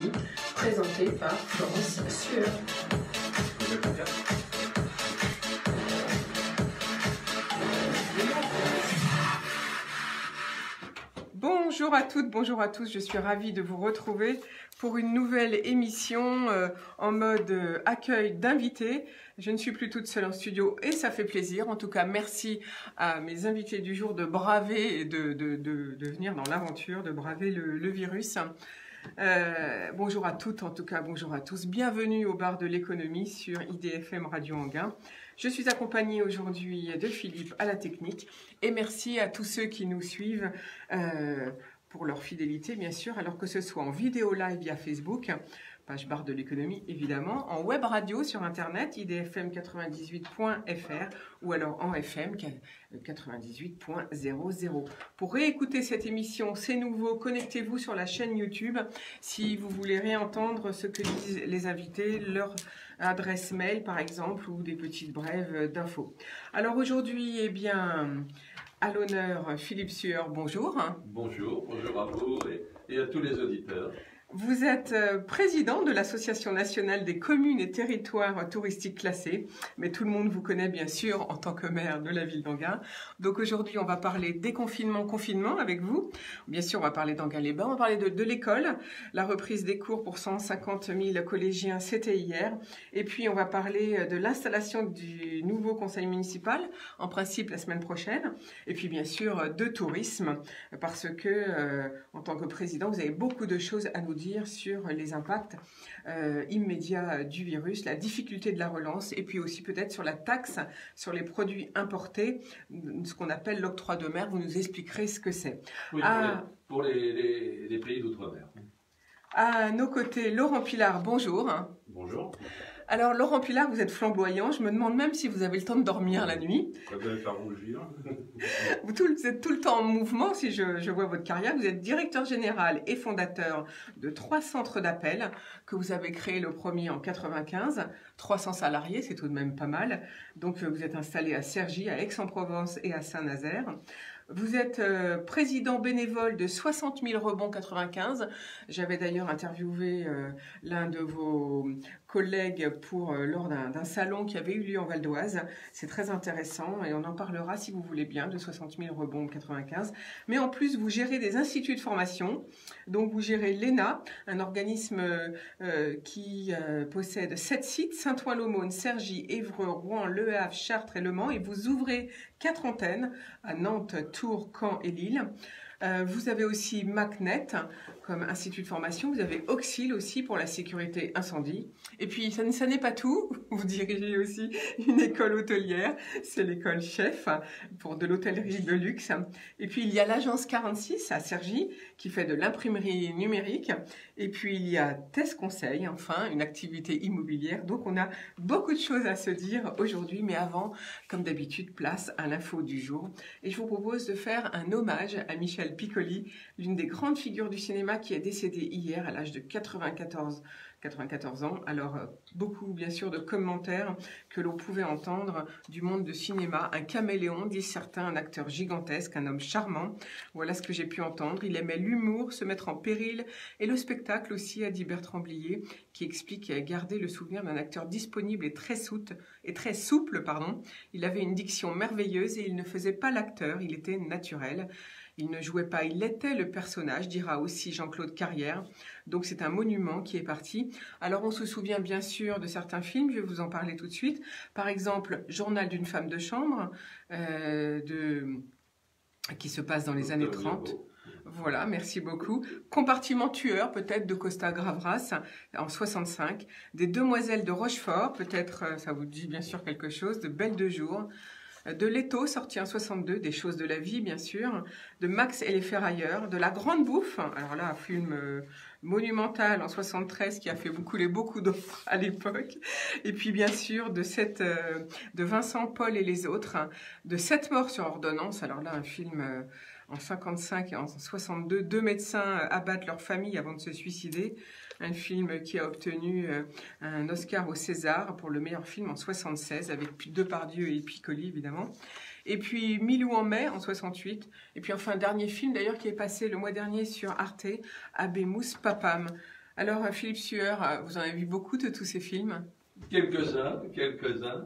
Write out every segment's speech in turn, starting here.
Présenté par Florence Sueur. Bonjour à toutes, bonjour à tous, je suis ravie de vous retrouver pour une nouvelle émission en mode accueil d'invités. Je ne suis plus toute seule en studio et ça fait plaisir. En tout cas, merci à mes invités du jour de braver et de venir dans l'aventure, de braver le virus. Bonjour à toutes, en tout cas bonjour à tous. Bienvenue au bar de l'économie sur IDFM Radio Anguin. Je suis accompagnée aujourd'hui de Philippe à la technique et merci à tous ceux qui nous suivent pour leur fidélité bien sûr, alors que ce soit en vidéo live via Facebook, page barre de l'économie évidemment, en web radio sur internet idfm98.fr ou alors en FM 98.00. Pour réécouter cette émission, c'est nouveau, connectez-vous sur la chaîne YouTube si vous voulez réentendre ce que disent les invités, leur adresse mail par exemple ou des petites brèves d'infos. Alors aujourd'hui, eh bien, à l'honneur Philippe Sueur, bonjour. Bonjour, bonjour à vous et à tous les auditeurs. Vous êtes président de l'Association nationale des communes et territoires touristiques classés, mais tout le monde vous connaît bien sûr en tant que maire de la ville d'Anguin. Donc aujourd'hui, on va parler déconfinement, confinement avec vous. Bien sûr, on va parler d'Anguin-les-Bains, on va parler de l'école. La reprise des cours pour 150 000 collégiens, c'était hier. Et puis, on va parler de l'installation du nouveau conseil municipal, en principe la semaine prochaine. Et puis, bien sûr, de tourisme, parce que, en tant que président, vous avez beaucoup de choses à nous dire sur les impacts immédiats du virus, la difficulté de la relance et puis aussi peut-être sur la taxe sur les produits importés, ce qu'on appelle l'octroi de mer. Vous nous expliquerez ce que c'est. Oui, pour les pays d'outre-mer. À nos côtés, Laurent Pilard, bonjour. Bonjour. Alors Laurent Pilard, vous êtes flamboyant, je me demande même si vous avez le temps de dormir la nuit. Ça doit faire rougir. Vous êtes tout le temps en mouvement, si je vois votre carrière. Vous êtes directeur général et fondateur de 3 centres d'appel que vous avez créés, le premier en 95. 300 salariés, c'est tout de même pas mal. Donc vous êtes installé à Cergy, à Aix-en-Provence et à Saint-Nazaire. Vous êtes président bénévole de 60 000 rebonds 95. J'avais d'ailleurs interviewé l'un de vos collègues lors d'un salon qui avait eu lieu en Val d'Oise. C'est très intéressant et on en parlera si vous voulez bien de 60 000 rebonds 95. Mais en plus, vous gérez des instituts de formation. Donc vous gérez l'ENA, un organisme qui possède 7 sites, Saint-Ouen-l'Aumône, Cergy, Évreux, Rouen, Le Havre, Chartres et Le Mans. Et vous ouvrez 4 antennes à Nantes, Tours, Caen et Lille. Vous avez aussi MacNet comme institut de formation. Vous avez Auxil aussi pour la sécurité incendie. Et puis, ça n'est pas tout. Vous dirigez aussi une école hôtelière. C'est l'école Chef pour de l'hôtellerie de luxe. Et puis, il y a l'agence 46 à Cergy qui fait de l'imprimerie numérique. Et puis, il y a Thèse Conseil, enfin, une activité immobilière. Donc, on a beaucoup de choses à se dire aujourd'hui. Mais avant, comme d'habitude, place à l'info du jour. Et je vous propose de faire un hommage à Michel Piccoli, l'une des grandes figures du cinéma qui est décédée hier à l'âge de 94 ans. Alors, beaucoup, bien sûr, de commentaires que l'on pouvait entendre du monde de cinéma. Un caméléon, disent certains, un acteur gigantesque, un homme charmant. Voilà ce que j'ai pu entendre. Il aimait l'humour, se mettre en péril et le spectacle aussi, a dit Bertrand Blier, qui explique et a gardé le souvenir d'un acteur disponible et très souple. Il avait une diction merveilleuse et il ne faisait pas l'acteur, il était naturel. Il ne jouait pas, il était le personnage, dira aussi Jean-Claude Carrière. Donc c'est un monument qui est parti. Alors on se souvient bien sûr de certains films, je vais vous en parler tout de suite. Par exemple, Journal d'une femme de chambre, qui se passe dans les années 30. Voilà, merci beaucoup. Compartiment tueur, peut-être, de Costa Gavras, en 65. Des Demoiselles de Rochefort, peut-être, ça vous dit bien sûr quelque chose. De Belle de jour. De Leto, sorti en 62, des choses de la vie, bien sûr, de Max et les Ferrailleurs, de La Grande Bouffe, alors là, un film monumental en 73 qui a fait couler beaucoup d'eau à l'époque, et puis bien sûr de Vincent Paul et les autres, de 7 morts sur ordonnance, alors là, un film en 55 et en 62, 2 médecins abattent leur famille avant de se suicider. Un film qui a obtenu un Oscar au César pour le meilleur film en 76 avec Depardieu et Piccoli évidemment. Et puis Milou en mai en 68. Et puis enfin un dernier film d'ailleurs qui est passé le mois dernier sur Arte, Habemus Papam. Alors, Philippe Sueur, vous en avez vu beaucoup de tous ces films? Quelques-uns, quelques-uns.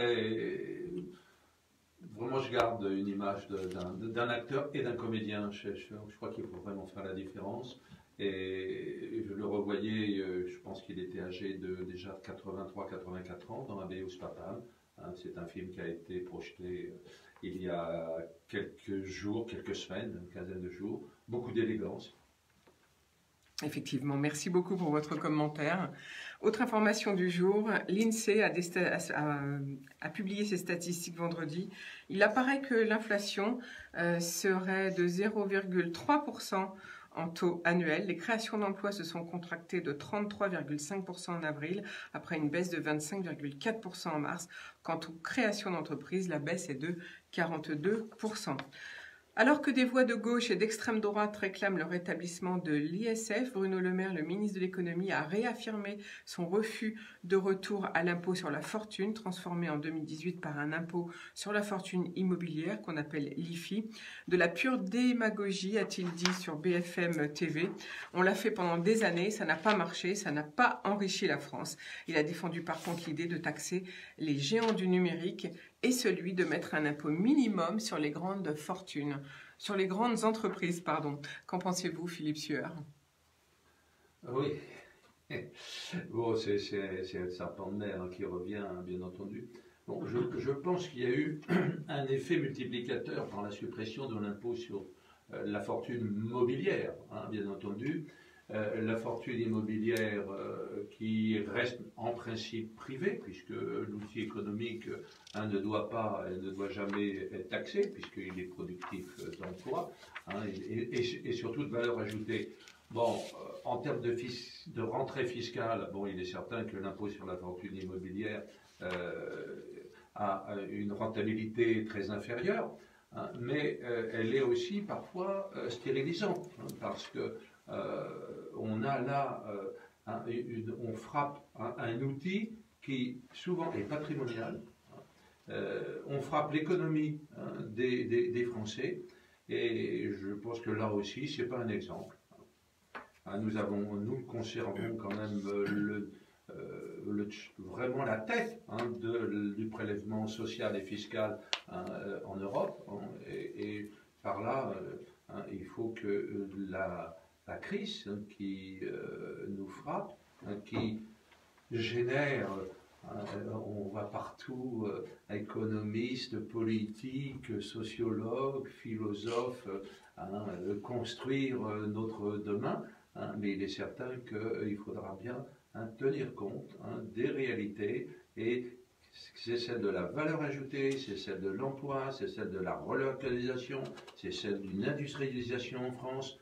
Et vraiment, je garde une image d'un acteur et d'un comédien. Je crois qu'il faut vraiment faire la différence. Et je le revoyais, je pense qu'il était âgé de déjà 83-84 ans dans Habeas Papam. C'est un film qui a été projeté il y a quelques jours, quelques semaines, une quinzaine de jours. Beaucoup d'élégance. Effectivement, merci beaucoup pour votre commentaire. Autre information du jour, l'INSEE a publié ses statistiques vendredi. Il apparaît que l'inflation serait de 0,3% en taux annuel. Les créations d'emplois se sont contractées de 33,5% en avril, après une baisse de 25,4% en mars. Quant aux créations d'entreprises, la baisse est de 42%. Alors que des voix de gauche et d'extrême droite réclament le rétablissement de l'ISF, Bruno Le Maire, le ministre de l'économie, a réaffirmé son refus de retour à l'impôt sur la fortune, transformé en 2018 par un impôt sur la fortune immobilière qu'on appelle l'IFI. De la pure démagogie, a-t-il dit sur BFM TV. On l'a fait pendant des années, ça n'a pas marché, ça n'a pas enrichi la France. Il a défendu par contre l'idée de taxer les géants du numérique et celui de mettre un impôt minimum sur les grandes fortunes, sur les grandes entreprises, pardon. Qu'en pensez-vous, Philippe Sueur? Oui, bon, c'est le serpent de mer qui revient, bien entendu. Bon, je pense qu'il y a eu un effet multiplicateur par la suppression de l'impôt sur la fortune mobilière, bien entendu. La fortune immobilière qui reste en principe privée, puisque l'outil économique ne doit jamais être taxé, puisqu'il est productif d'emploi et surtout de valeur ajoutée. Bon, en termes de rentrée fiscale, bon, il est certain que l'impôt sur la fortune immobilière a une rentabilité très inférieure, mais elle est aussi parfois stérilisante, parce que on a là, on frappe un outil qui souvent est patrimonial. On frappe l'économie des Français, et je pense que là aussi, c'est pas un exemple. Nous conservons quand même vraiment la tête du prélèvement social et fiscal en Europe, et par là, il faut que la crise qui nous frappe, qui génère, on voit partout, économistes, politiques, sociologues, philosophes, construire notre demain, mais il est certain qu'il faudra bien tenir compte des réalités, et c'est celle de la valeur ajoutée, c'est celle de l'emploi, c'est celle de la relocalisation, c'est celle d'une industrialisation en France.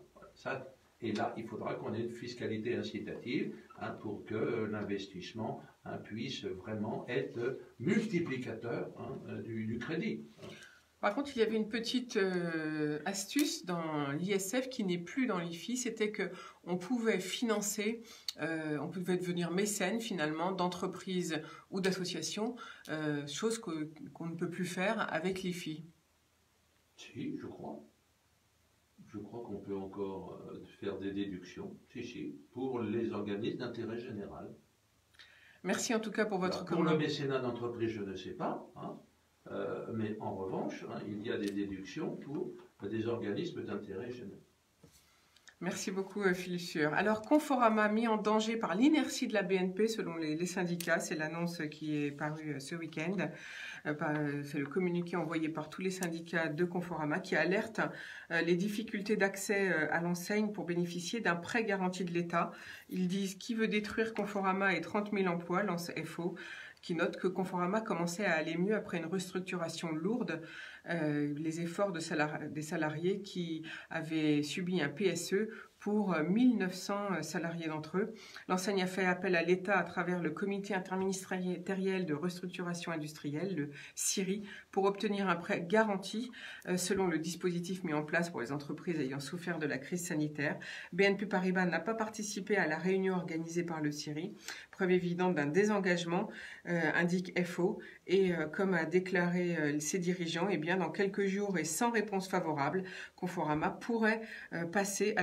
Et là, il faudra qu'on ait une fiscalité incitative pour que l'investissement puisse vraiment être multiplicateur du crédit. Par contre, il y avait une petite astuce dans l'ISF qui n'est plus dans l'IFI, c'était qu'on pouvait financer, on pouvait devenir mécène finalement d'entreprises ou d'associations, chose qu'on ne peut plus faire avec l'IFI. Si, je crois. Je crois qu'on peut encore faire des déductions, si, pour les organismes d'intérêt général. Merci en tout cas pour votre commentaire. Pour le mécénat d'entreprise, je ne sais pas, mais en revanche, il y a des déductions pour des organismes d'intérêt général. Merci beaucoup, Philippe Sueur. Alors, Conforama mis en danger par l'inertie de la BNP, selon les syndicats. C'est l'annonce qui est parue ce week-end. C'est le communiqué envoyé par tous les syndicats de Conforama qui alerte les difficultés d'accès à l'enseigne pour bénéficier d'un prêt garanti de l'État. Ils disent qui veut détruire Conforama et 30 000 emplois, lance FO, qui note que Conforama commençait à aller mieux après une restructuration lourde. Les efforts des salariés qui avaient subi un PSE pour 1900 salariés d'entre eux. L'enseigne a fait appel à l'État à travers le comité interministériel de restructuration industrielle, le CIRI, pour obtenir un prêt garanti selon le dispositif mis en place pour les entreprises ayant souffert de la crise sanitaire. BNP Paribas n'a pas participé à la réunion organisée par le CIRI, preuve évidente d'un désengagement, indique FO, et comme a déclaré ses dirigeants, eh bien, dans quelques jours et sans réponse favorable, Conforama pourrait passer à la cessation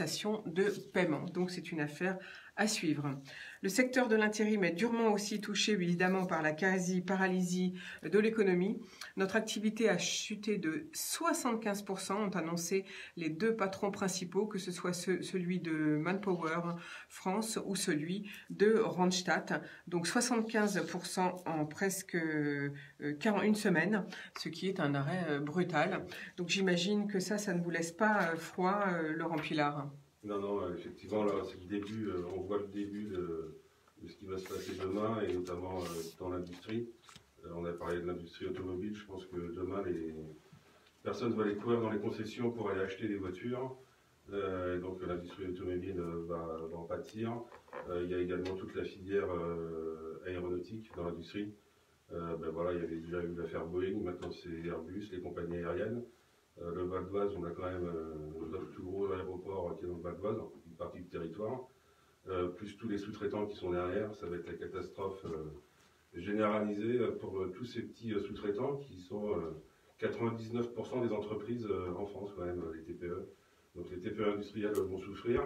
cessation de paiement. Donc c'est une affaire à suivre. Le secteur de l'intérim est durement aussi touché évidemment par la quasi-paralysie de l'économie. Notre activité a chuté de 75%, ont annoncé les deux patrons principaux, que ce soit celui de Manpower France ou celui de Randstad. Donc 75% en presque 41 semaines, ce qui est un arrêt brutal. Donc j'imagine que ça ne vous laisse pas froid, Laurent Pilard. Non, non, effectivement, là, c'est le début, on voit le début de ce qui va se passer demain, et notamment dans l'industrie. On a parlé de l'industrie automobile, je pense que demain, personne ne va aller courir dans les concessions pour aller acheter des voitures. Donc l'industrie automobile va en pâtir. Il y a également toute la filière aéronautique dans l'industrie. Voilà, il y avait déjà eu l'affaire Boeing, maintenant c'est Airbus, les compagnies aériennes. Le Val d'Oise, on a quand même notre plus gros aéroport qui est dans le Val d'Oise, une partie du territoire, plus tous les sous-traitants qui sont derrière. Ça va être la catastrophe généralisée pour tous ces petits sous-traitants qui sont 99% des entreprises en France, quand même, les TPE. Donc les TPE industrielles vont souffrir.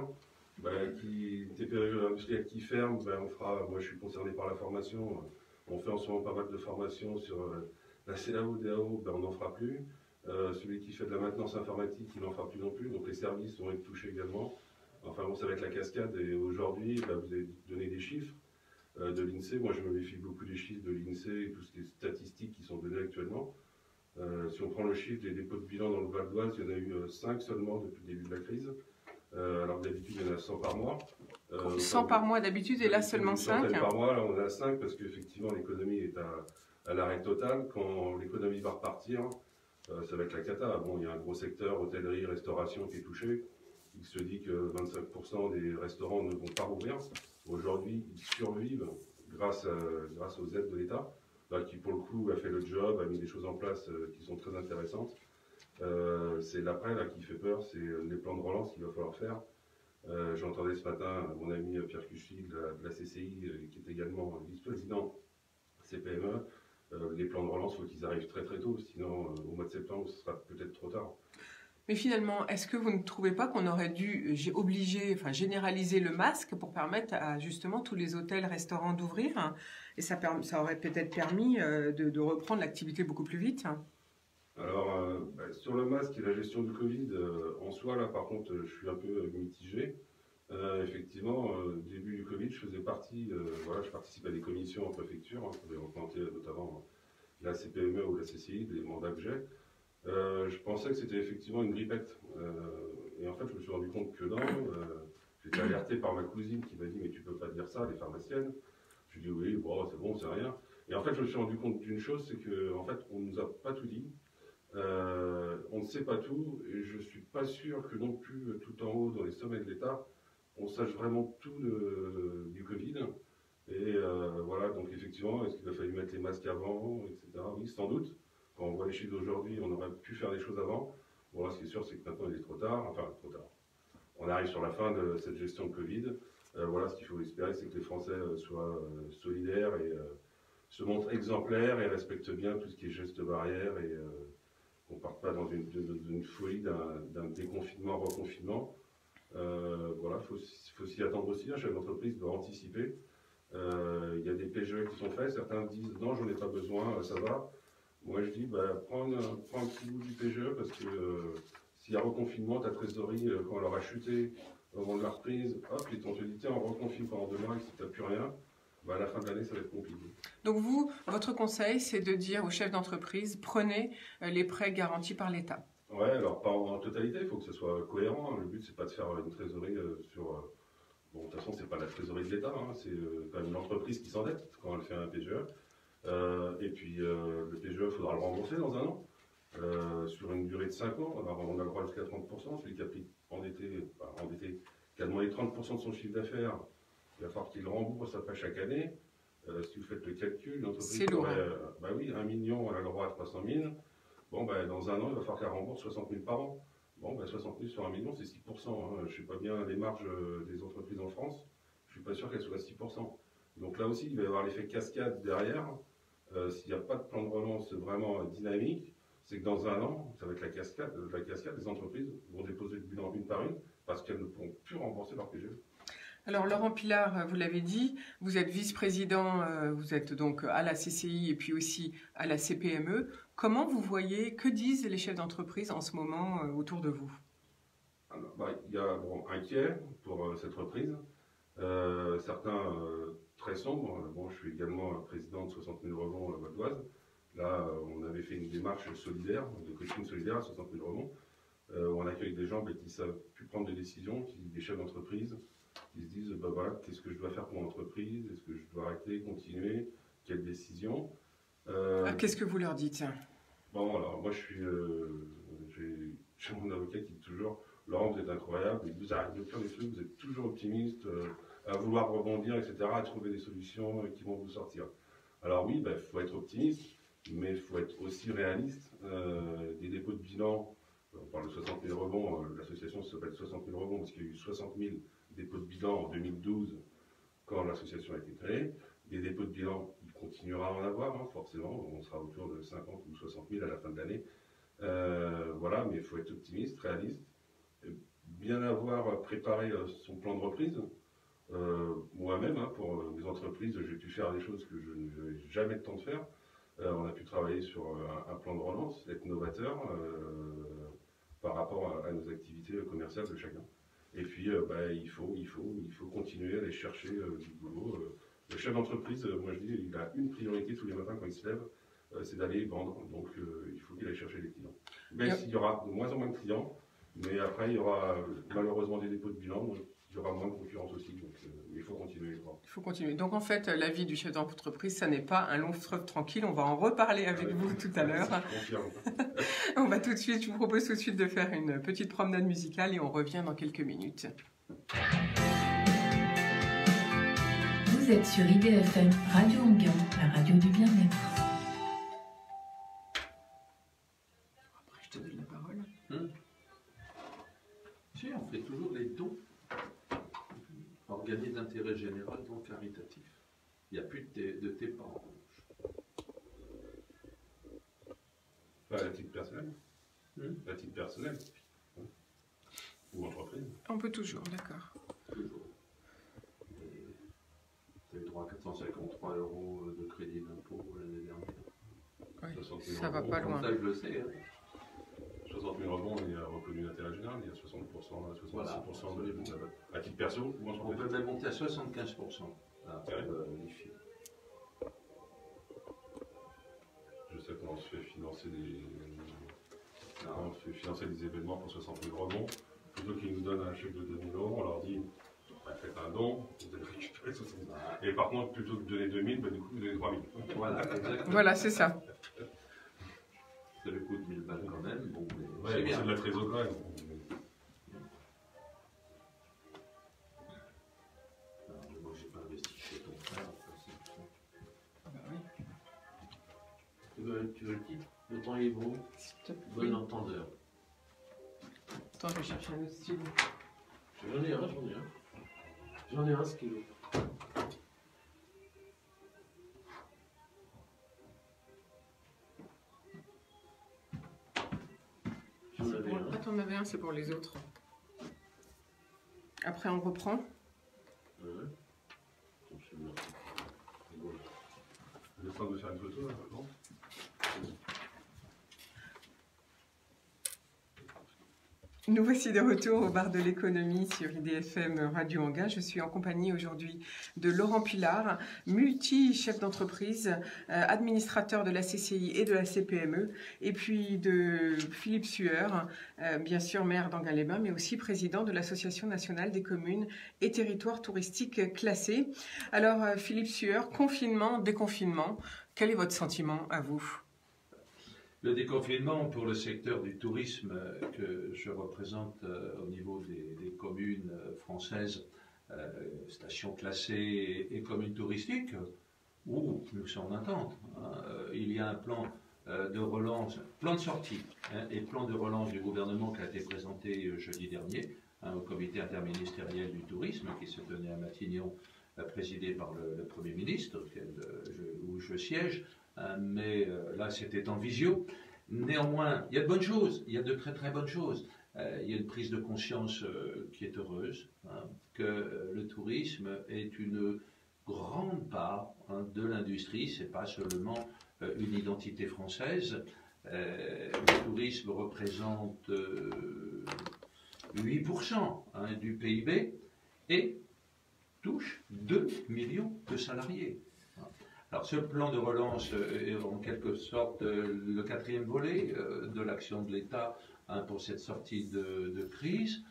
TPE industrielles qui ferment, moi je suis concerné par la formation, on fait en ce moment pas mal de formations sur la CAO, DAO, on n'en fera plus. Celui qui fait de la maintenance informatique, il n'en fera plus non plus, donc les services vont être touchés également. Enfin bon, ça va être la cascade, et aujourd'hui, vous avez donné des chiffres de l'INSEE. Moi je me méfie beaucoup des chiffres de l'INSEE et toutes les statistiques qui sont données actuellement. Si on prend le chiffre des dépôts de bilan dans le Val d'Oise, il y en a eu 5 seulement depuis le début de la crise. Alors d'habitude, il y en a 100 par mois. 100 par mois d'habitude, et là seulement 5 par mois, là on a 5 parce qu'effectivement l'économie est à l'arrêt total. Quand l'économie va repartir, ça va être la cata. Bon, il y a un gros secteur, hôtellerie, restauration, qui est touché. Il se dit que 25% des restaurants ne vont pas rouvrir. Aujourd'hui, ils survivent grâce aux aides de l'État, qui pour le coup a fait le job, a mis des choses en place qui sont très intéressantes. C'est l'après qui fait peur, c'est les plans de relance qu'il va falloir faire. J'entendais ce matin mon ami Pierre Cuchy de la CCI, qui est également vice-président CPME. Les plans de relance, il faut qu'ils arrivent très très tôt, sinon au mois de septembre, ce sera peut-être trop tard. Mais finalement, est-ce que vous ne trouvez pas qu'on aurait dû généraliser le masque pour permettre à justement tous les hôtels, restaurants d'ouvrir, et ça aurait peut-être permis de reprendre l'activité beaucoup plus vite? Alors, sur le masque et la gestion du Covid, en soi, là par contre, je suis un peu mitigé. Effectivement, début du Covid, je faisais partie, je participe à des commissions en préfecture, pour représenter notamment la CPME ou la CCI, des mandats que j'ai. Je pensais que c'était effectivement une grippette. Et en fait, je me suis rendu compte que non. J'étais alerté par ma cousine qui m'a dit « Mais tu peux pas dire ça, les pharmaciennes ». Je lui ai dit « Oui, bon, c'est bon, c'est rien ». Et en fait, je me suis rendu compte d'une chose, c'est qu'en fait, on nous a pas tout dit. On ne sait pas tout, et je suis pas sûr que non plus tout en haut dans les sommets de l'État, on sache vraiment tout du Covid. Et voilà, donc effectivement, est-ce qu'il a fallu mettre les masques avant, etc. Oui, sans doute. Quand on voit les chiffres d'aujourd'hui, on aurait pu faire des choses avant. Bon, là, ce qui est sûr, c'est que maintenant, il est trop tard. Enfin, trop tard. On arrive sur la fin de cette gestion de Covid. Voilà, ce qu'il faut espérer, c'est que les Français soient solidaires et se montrent exemplaires et respectent bien tout ce qui est gestes barrières, et qu'on ne parte pas dans une folie d'un déconfinement, reconfinement. Voilà, faut s'y attendre aussi. Un chef d'entreprise doit anticiper. Il y a des PGE qui sont faits. Certains disent « Non, j'en ai pas besoin, ça va ». Moi, je dis, prends un petit bout du PGE, parce que s'il y a reconfinement, ta trésorerie, quand elle aura chuté au moment de la reprise, hop, on te dit, tiens, on reconfine pendant 2 mois, et si tu n'as plus rien, à la fin de l'année, ça va être compliqué. Donc vous, votre conseil, c'est de dire aux chefs d'entreprise, prenez les prêts garantis par l'État. Ouais, alors pas en totalité, il faut que ce soit cohérent. Le but, c'est pas de faire une trésorerie sur... Bon, de toute façon, c'est pas la trésorerie de l'État, c'est quand même l'entreprise qui s'endette quand elle fait un PGE. Et puis le PGE, il faudra le rembourser dans 1 an, sur une durée de 5 ans. Alors, on a le droit jusqu'à 30%. Celui qui a pris qui a demandé 30% de son chiffre d'affaires, il va falloir qu'il le rembourse après chaque année. Si vous faites le calcul, l'entreprise aurait, oui, 1 million, elle a le droit à 300 000. Bon, dans 1 an, il va falloir qu'elle rembourse 60 000 par an. Bon, 60 000 sur 1 million, c'est 6%. Je ne sais pas bien les marges des entreprises en France. Je ne suis pas sûr qu'elles soient à 6%. Donc là aussi, il va y avoir l'effet cascade derrière. S'il n'y a pas de plan de relance vraiment dynamique, c'est que dans 1 an, ça va être la cascade. Les entreprises vont déposer le bilan une par une, parce qu'elles ne pourront plus rembourser leur PGE. Alors Laurent Pilard, vous l'avez dit, vous êtes vice-président, vous êtes donc à la CCI et puis aussi à la CPME. Comment vous voyez, que disent les chefs d'entreprise en ce moment autour de vous? Alors, il y a inquiet pour cette reprise. Certains très sombres. Je suis également président de 60 000 rebonds Val d'Oise. Là, on avait fait une démarche solidaire, de coaching solidaire à 60 000 rebonds, où on accueille des gens qui ne savent plus prendre des décisions, des chefs d'entreprise, qui se disent voilà, qu'est-ce que je dois faire pour mon entreprise? Est-ce que je dois arrêter, continuer? Quelle décision? Qu'est-ce que vous leur dites? Alors moi, j'ai mon avocat qui dit toujours Laurent, vous êtes incroyable, et vous arrivez de faire des trucs, vous êtes toujours optimiste, à vouloir rebondir, etc., à trouver des solutions qui vont vous sortir. Alors oui, il faut être optimiste, mais il faut être aussi réaliste. Des dépôts de bilan, on parle de 60 000 rebonds, l'association s'appelle 60 000 rebonds parce qu'il y a eu 60 000 dépôts de bilan en 2012 quand l'association a été créée. Des dépôts de bilan, il continuera à en avoir, forcément, on sera autour de 50 ou 60 000 à la fin de l'année. Voilà, mais il faut être optimiste, réaliste, bien avoir préparé son plan de reprise. Moi-même, pour mes entreprises, j'ai pu faire des choses que je n'avais jamais le temps de faire. On a pu travailler sur un plan de relance, être novateur par rapport à nos activités commerciales de chacun. Et puis, il faut continuer à aller chercher du boulot. Le chef d'entreprise, moi je dis, il a une priorité tous les matins quand il se lève, c'est d'aller vendre. Donc, il faut qu'il aille chercher des clients. Même s'il y aura de moins en moins de clients, mais après, il y aura malheureusement des dépôts de bilan. Donc, il y aura moins de concurrence aussi, donc il faut continuer. Il faut continuer. Donc en fait, la vie du chef d'entreprise, ça n'est pas un long fleuve tranquille. On va en reparler avec vous tout à l'heure. On va tout de suite, je vous propose tout de suite de faire une petite promenade musicale et on revient dans quelques minutes. Vous êtes sur IDFM Radio Anguin, la radio du bien-être. Après, je te donne la parole. Si, on fait toujours les dons. Organisé d'intérêt général, donc caritatif. Il n'y a plus de TEPA en revanche. À titre personnel. À titre personnel. Ou entreprise. On peut toujours, d'accord. Toujours. Tu as eu droit à 453 € de crédit d'impôt l'année dernière. Oui, ça va pas loin. Ça, je le sais. 60 000 rebonds, il y a reconnu d'intérêt général, il y a 60%, 66% voilà, à titre perso. On peut même monter à 75%. l'IFI. Je sais qu'on se fait financer des événements pour 60 000 rebonds. Plutôt qu'ils nous donnent un chèque de 2 000 €, on leur dit faites un don, vous allez récupérer 60 000. Et par contre, plutôt que de donner 2 000, du coup, vous donnez 3 000. Voilà, exactement. Voilà, c'est ça. Ça lui coûte 1000 balles quand même. Bon, c'est bien. C'est de la trésorerie. Moi, j'ai pas investi chez ton frère. Ah bah oui. Tu veux le titre? Le temps est bon. Bon entendeur. Attends, je vais chercher un autre stylo. J'en ai un. J'en ai un stylo. T'en avais un, c'est pour les autres. Après, on reprend. Je vais prendre de faire une photo là, non? Nous voici de retour au bar de l'économie sur IDFM Radio Anguin. Je suis en compagnie aujourd'hui de Laurent Pilard, multi-chef d'entreprise, administrateur de la CCI et de la CPME, et puis de Philippe Sueur, bien sûr maire d'Anguin-les-Bains, mais aussi président de l'Association nationale des communes et territoires touristiques classés. Alors Philippe Sueur, confinement, déconfinement, quel est votre sentiment à vous ? Le déconfinement pour le secteur du tourisme que je représente au niveau des communes françaises, stations classées et communes touristiques, où nous sommes en attente. Il y a un plan de relance, plan de sortie et plan de relance du gouvernement qui a été présenté jeudi dernier au comité interministériel du tourisme qui se tenait à Matignon, présidé par le Premier ministre, où je siège. Mais là, c'était en visio. Néanmoins, il y a de bonnes choses, il y a de très très bonnes choses. il y a une prise de conscience qui est heureuse, que le tourisme est une grande part de l'industrie, c'est pas seulement une identité française. Le tourisme représente 8% du PIB et touche 2 millions de salariés. Alors ce plan de relance est en quelque sorte le quatrième volet de l'action de l'État pour cette sortie de crise.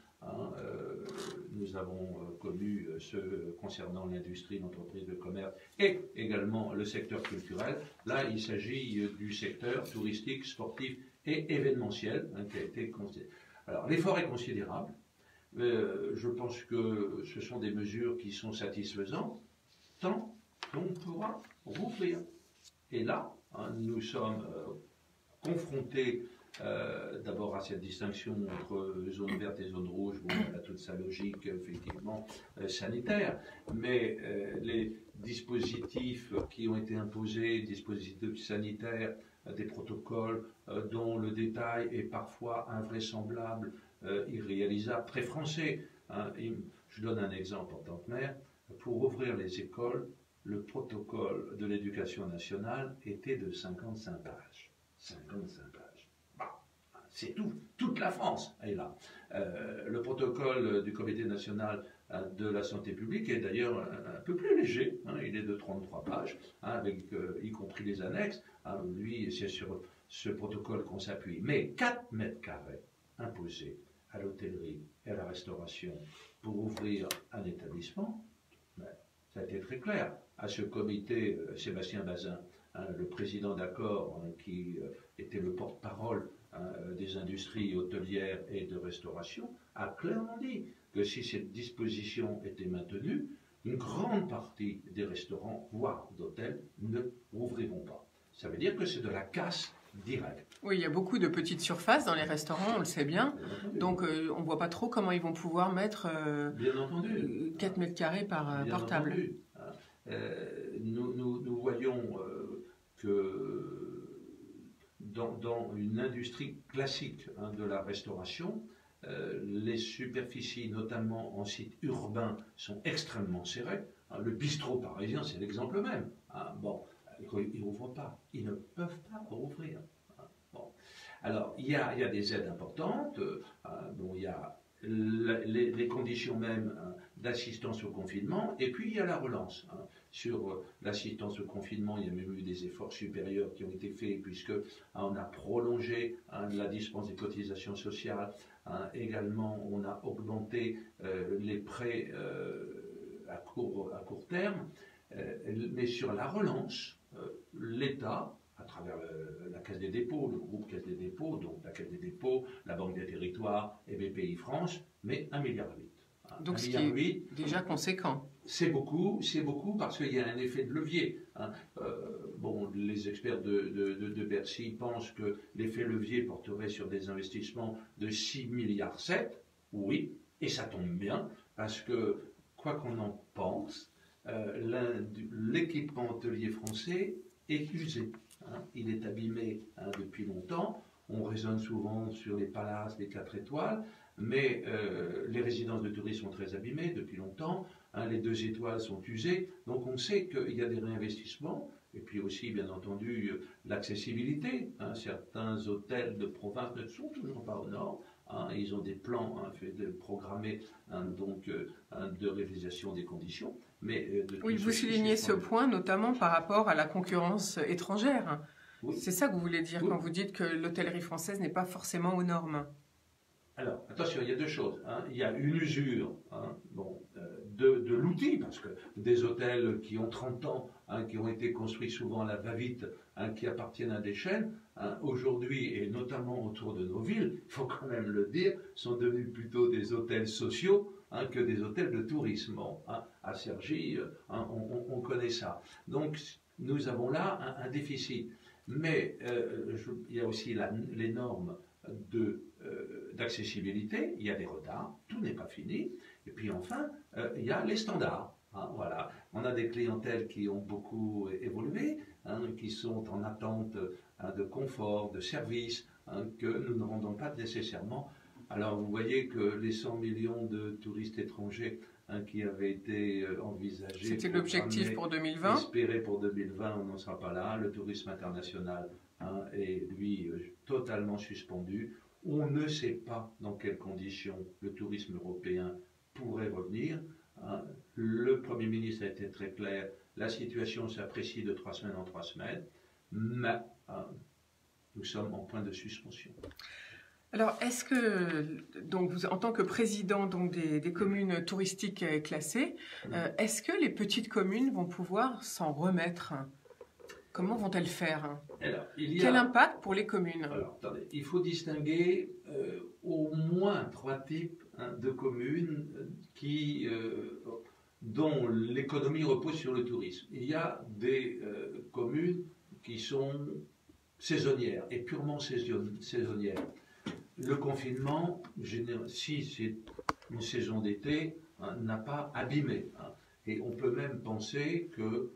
Nous avons connu ce concernant l'industrie, l'entreprise de commerce et également le secteur culturel. Là, il s'agit du secteur touristique, sportif et événementiel qui a été considéré. Alors l'effort est considérable. Je pense que ce sont des mesures qui sont satisfaisantes tant qu'on pourra rouvrir. Et là, nous sommes confrontés d'abord à cette distinction entre zone verte et zone rouge. Bon, elle a toute sa logique, effectivement, sanitaire, mais les dispositifs qui ont été imposés, dispositifs sanitaires, des protocoles dont le détail est parfois invraisemblable, irréalisable, très français. Je donne un exemple en tant que maire. Pour ouvrir les écoles, le protocole de l'éducation nationale était de 55 pages. 55 pages. Bah, c'est tout. Toute la France est là. Le protocole du Comité national de la santé publique est d'ailleurs un peu plus léger. Il est de 33 pages, avec y compris les annexes. Lui, c'est sur ce protocole qu'on s'appuie. Mais 4 mètres carrés imposés à l'hôtellerie et à la restauration pour ouvrir un établissement, ça a été très clair. À ce comité, Sébastien Bazin, le président d'accord, qui était le porte-parole des industries hôtelières et de restauration, a clairement dit que si cette disposition était maintenue, une grande partie des restaurants, voire d'hôtels, ne rouvriront pas. Ça veut dire que c'est de la casse directe. Oui, il y a beaucoup de petites surfaces dans les restaurants, on le sait bien. Donc, on ne voit pas trop comment ils vont pouvoir mettre bien entendu, 4 mètres carrés par table. Nous voyons que dans une industrie classique de la restauration, les superficies, notamment en site urbain, sont extrêmement serrées. Le bistrot parisien, c'est l'exemple même. Bon, ils n'ouvrent pas, ils ne peuvent pas rouvrir. Bon. Alors, il y a des aides importantes. Bon, il y a les conditions même d'assistance au confinement, et puis il y a la relance. Sur l'assistance au confinement, il y a même eu des efforts supérieurs qui ont été faits, puisque on a prolongé la dispense des cotisations sociales. Également, on a augmenté les prêts à court terme. Mais sur la relance, l'État, à travers la Caisse des dépôts, le groupe Caisse des dépôts, donc la Caisse des dépôts, la Banque des territoires et BPI-France, met 1,8 milliard. Donc ce qui est déjà conséquent. C'est beaucoup parce qu'il y a un effet de levier. Bon, les experts de Bercy pensent que l'effet levier porterait sur des investissements de 6,7 milliards. Oui, et ça tombe bien, parce que, quoi qu'on en pense, l'équipement hôtelier français est usé. Il est abîmé depuis longtemps. On raisonne souvent sur les palaces, les 4 étoiles, mais les résidences de tourisme sont très abîmées depuis longtemps. Les 2 étoiles sont usées. Donc on sait qu'il y a des réinvestissements. Et puis aussi, bien entendu, l'accessibilité. Certains hôtels de province ne sont toujours pas au nord. Ils ont des plans programmés de réalisation des conditions. Mais, oui, vous soulignez ce point notamment par rapport à la concurrence étrangère. Oui. C'est ça que vous voulez dire quand vous dites que l'hôtellerie française n'est pas forcément aux normes. Alors, attention, il y a 2 choses. Il y a une usure de l'outil, parce que des hôtels qui ont 30 ans, qui ont été construits souvent à la va-vite, qui appartiennent à des chaînes, aujourd'hui, et notamment autour de nos villes, il faut quand même le dire, sont devenus plutôt des hôtels sociaux que des hôtels de tourisme. Bon, à Cergy, on connaît ça. Donc, nous avons là un déficit. Mais il y a aussi les normes d'accessibilité, il y a des retards, tout n'est pas fini. Et puis enfin, il y a les standards. Voilà. On a des clientèles qui ont beaucoup évolué, qui sont en attente de confort, de service, que nous ne rendons pas nécessairement Alors vous voyez que les 100 millions de touristes étrangers qui avaient été envisagés. C'était l'objectif pour 2020. Espéré pour 2020, on n'en sera pas là. Le tourisme international est, lui, totalement suspendu. On ne sait pas dans quelles conditions le tourisme européen pourrait revenir. Le Premier ministre a été très clair. La situation s'apprécie de 3 semaines en 3 semaines. Mais nous sommes en point de suspension. Alors, est-ce que, donc, vous, en tant que président donc, des communes touristiques classées, est-ce que les petites communes vont pouvoir s'en remettre? Comment vont-elles faire? Alors, Quel impact pour les communes? Alors, attendez, il faut distinguer au moins 3 types de communes dont l'économie repose sur le tourisme. Il y a des communes qui sont saisonnières et purement saisonnières. Le confinement, si c'est une saison d'été, n'a pas abîmé. Et on peut même penser que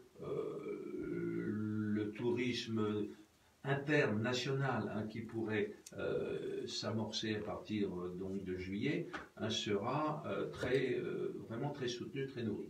le tourisme interne, national, qui pourrait s'amorcer à partir donc, de juillet, sera vraiment très soutenu, très nourri.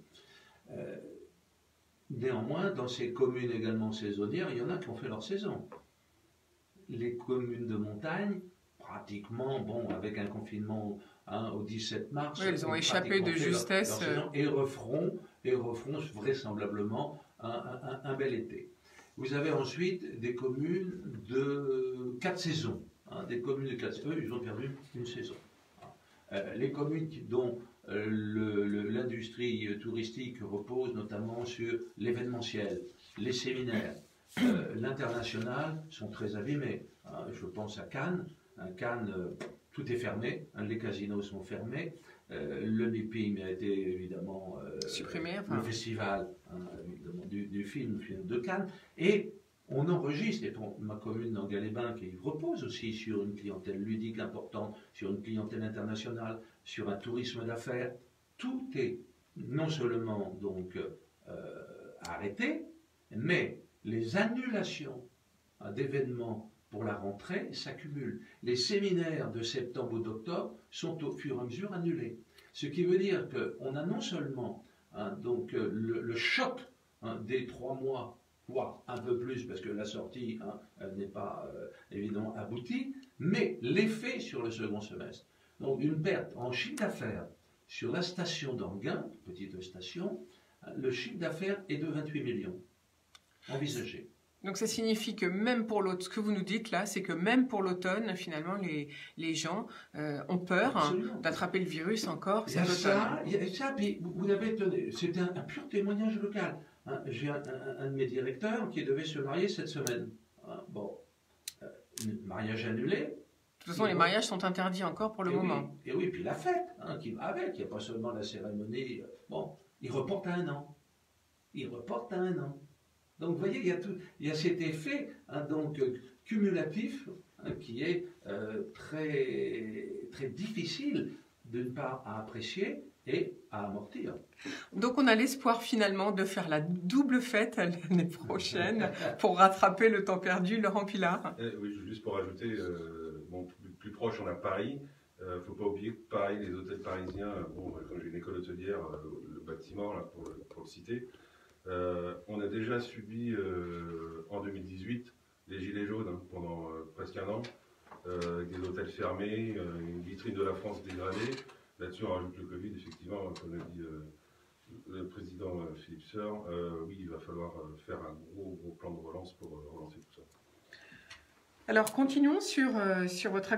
Néanmoins, dans ces communes également saisonnières, il y en a qui ont fait leur saison. Les communes de montagne, pratiquement, bon, avec un confinement au 17 mars, oui, elles ont échappé de justesse. Et referont vraisemblablement un bel été. Vous avez ensuite des communes de 4 saisons. Des communes de 4 saisons, ils ont perdu une saison. Les communes dont l'industrie touristique repose notamment sur l'événementiel, les séminaires, l'international sont très abîmés. Je pense à Cannes. Cannes, tout est fermé, les casinos sont fermés, le Nipim a été évidemment supprimé. Le festival du film de Cannes, et on enregistre, et ma commune dans Galébin qui repose aussi sur une clientèle ludique importante, sur une clientèle internationale, sur un tourisme d'affaires. Tout est non seulement donc arrêté, mais les annulations d'événements pour la rentrée s'accumulent. Les séminaires de septembre ou d'octobre sont au fur et à mesure annulés. Ce qui veut dire qu'on a non seulement donc, le choc des 3 mois, voire un peu plus, parce que la sortie n'est pas évidemment aboutie, mais l'effet sur le second semestre. Donc une perte en chiffre d'affaires sur la station d'Anguin, petite station, le chiffre d'affaires est de 28 millions envisagé. Donc ça signifie que même pour l'automne, ce que vous nous dites là, c'est que même pour l'automne, finalement, les gens ont peur d'attraper le virus encore cet automne. Il y a ça, puis vous l'avez donné, c'était un pur témoignage local. J'ai un de mes directeurs qui devait se marier cette semaine. Mariage annulé. De toute façon, les mariages sont interdits encore pour le moment. Oui, et oui, puis la fête qui va avec, il n'y a pas seulement la cérémonie. Bon, il reporte à 1 an. Donc, vous voyez, il y a cet effet donc, cumulatif qui est très, très difficile, d'une part, à apprécier et à amortir. Donc, on a l'espoir finalement de faire la double fête l'année prochaine pour rattraper le temps perdu. Laurent Pilard. Oui, juste pour ajouter, plus proche, on a Paris. Il ne faut pas oublier que Paris, les hôtels parisiens, comme j'ai une école hôtelière, le bâtiment, là, pour le citer, on a déjà subi en 2018 les gilets jaunes pendant presque 1 an, avec des hôtels fermés, une vitrine de la France dégradée. Là-dessus, on rajoute le Covid, effectivement, comme l'a dit le président Philippe Sœur. Oui, il va falloir faire un gros plan de relance pour relancer tout ça. Alors, continuons sur votre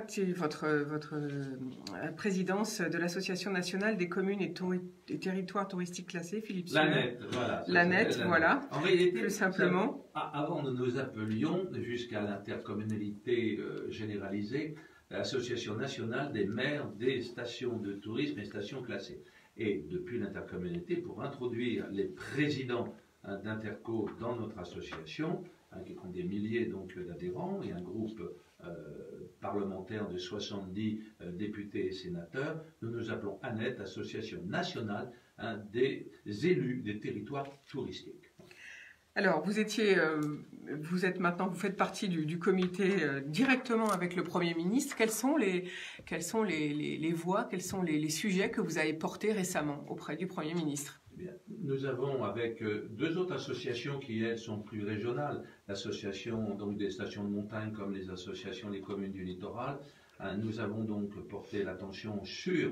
présidence de l'Association nationale des communes et territoires touristiques classés, Philippe Sœur. L'ANET, voilà. L'ANET, voilà. En réalité, plus simplement. Avant, nous nous appelions, jusqu'à l'intercommunalité généralisée, l'Association nationale des maires des stations de tourisme et stations classées. Et depuis l'intercommunalité, pour introduire les présidents d'interco dans notre association, qui compte des milliers d'adhérents et un groupe parlementaire de 70 députés et sénateurs, nous nous appelons ANET, Association nationale des élus des territoires touristiques. Alors, vous êtes maintenant, vous faites partie du comité directement avec le Premier ministre. Quelles sont les voix, quels sont les sujets que vous avez portés récemment auprès du Premier ministre? Eh bien, nous avons avec deux autres associations qui, elles, sont plus régionales, l'association donc des stations de montagne comme les associations des communes du littoral. Nous avons donc porté l'attention sur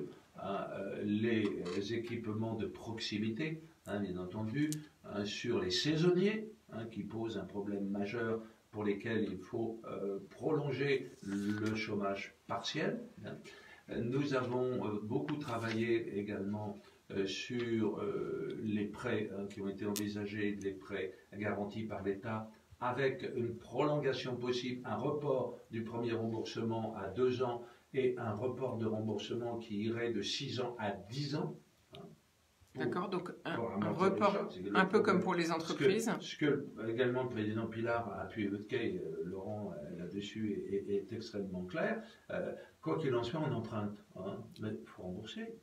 les équipements de proximité, bien entendu, sur les saisonniers, qui posent un problème majeur pour lesquels il faut prolonger le chômage partiel. Nous avons beaucoup travaillé également sur les prêts qui ont été envisagés, les prêts garantis par l'État, avec une prolongation possible, un report du premier remboursement à 2 ans et un report de remboursement qui irait de 6 ans à 10 ans. D'accord, donc un report un peu comme pour les entreprises. Ce que également le président Pilar a appuyé votre quai, Laurent là-dessus est extrêmement clair. Quoi qu'il en soit, on emprunte, mais il faut rembourser.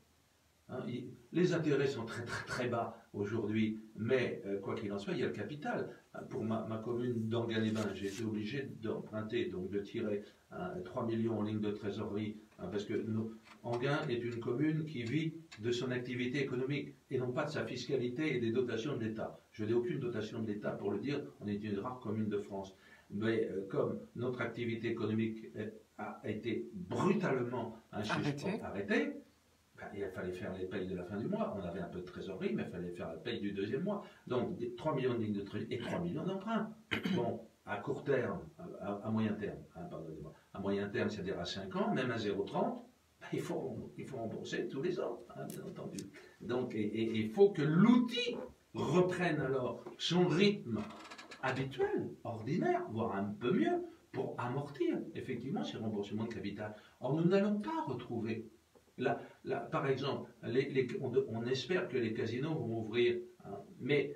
Les intérêts sont très très très bas aujourd'hui, mais quoi qu'il en soit, il y a le capital. Pour ma commune d'Angat-les-Bains, j'ai été obligé d'emprunter, donc de tirer 3 millions en ligne de trésorerie, parce que Anguin est une commune qui vit de son activité économique et non pas de sa fiscalité et des dotations de l'État. Je n'ai aucune dotation de l'État pour le dire, on est une rare commune de France. Mais comme notre activité économique a été brutalement arrêtée, il fallait faire les payes de la fin du mois. On avait un peu de trésorerie, mais il fallait faire la paye du deuxième mois. Donc 3 millions de lignes de trésorerie et 3 millions d'emprunts. Bon, à court terme, à moyen terme, pardonnez-moi, à moyen terme, c'est-à-dire à 5 ans, même à 0,30, il faut rembourser tous les ans, bien entendu. Donc, il faut que l'outil reprenne alors son rythme habituel, ordinaire, voire un peu mieux, pour amortir effectivement ces remboursements de capital. Or, nous n'allons pas retrouver. Là, par exemple, on espère que les casinos vont ouvrir, mais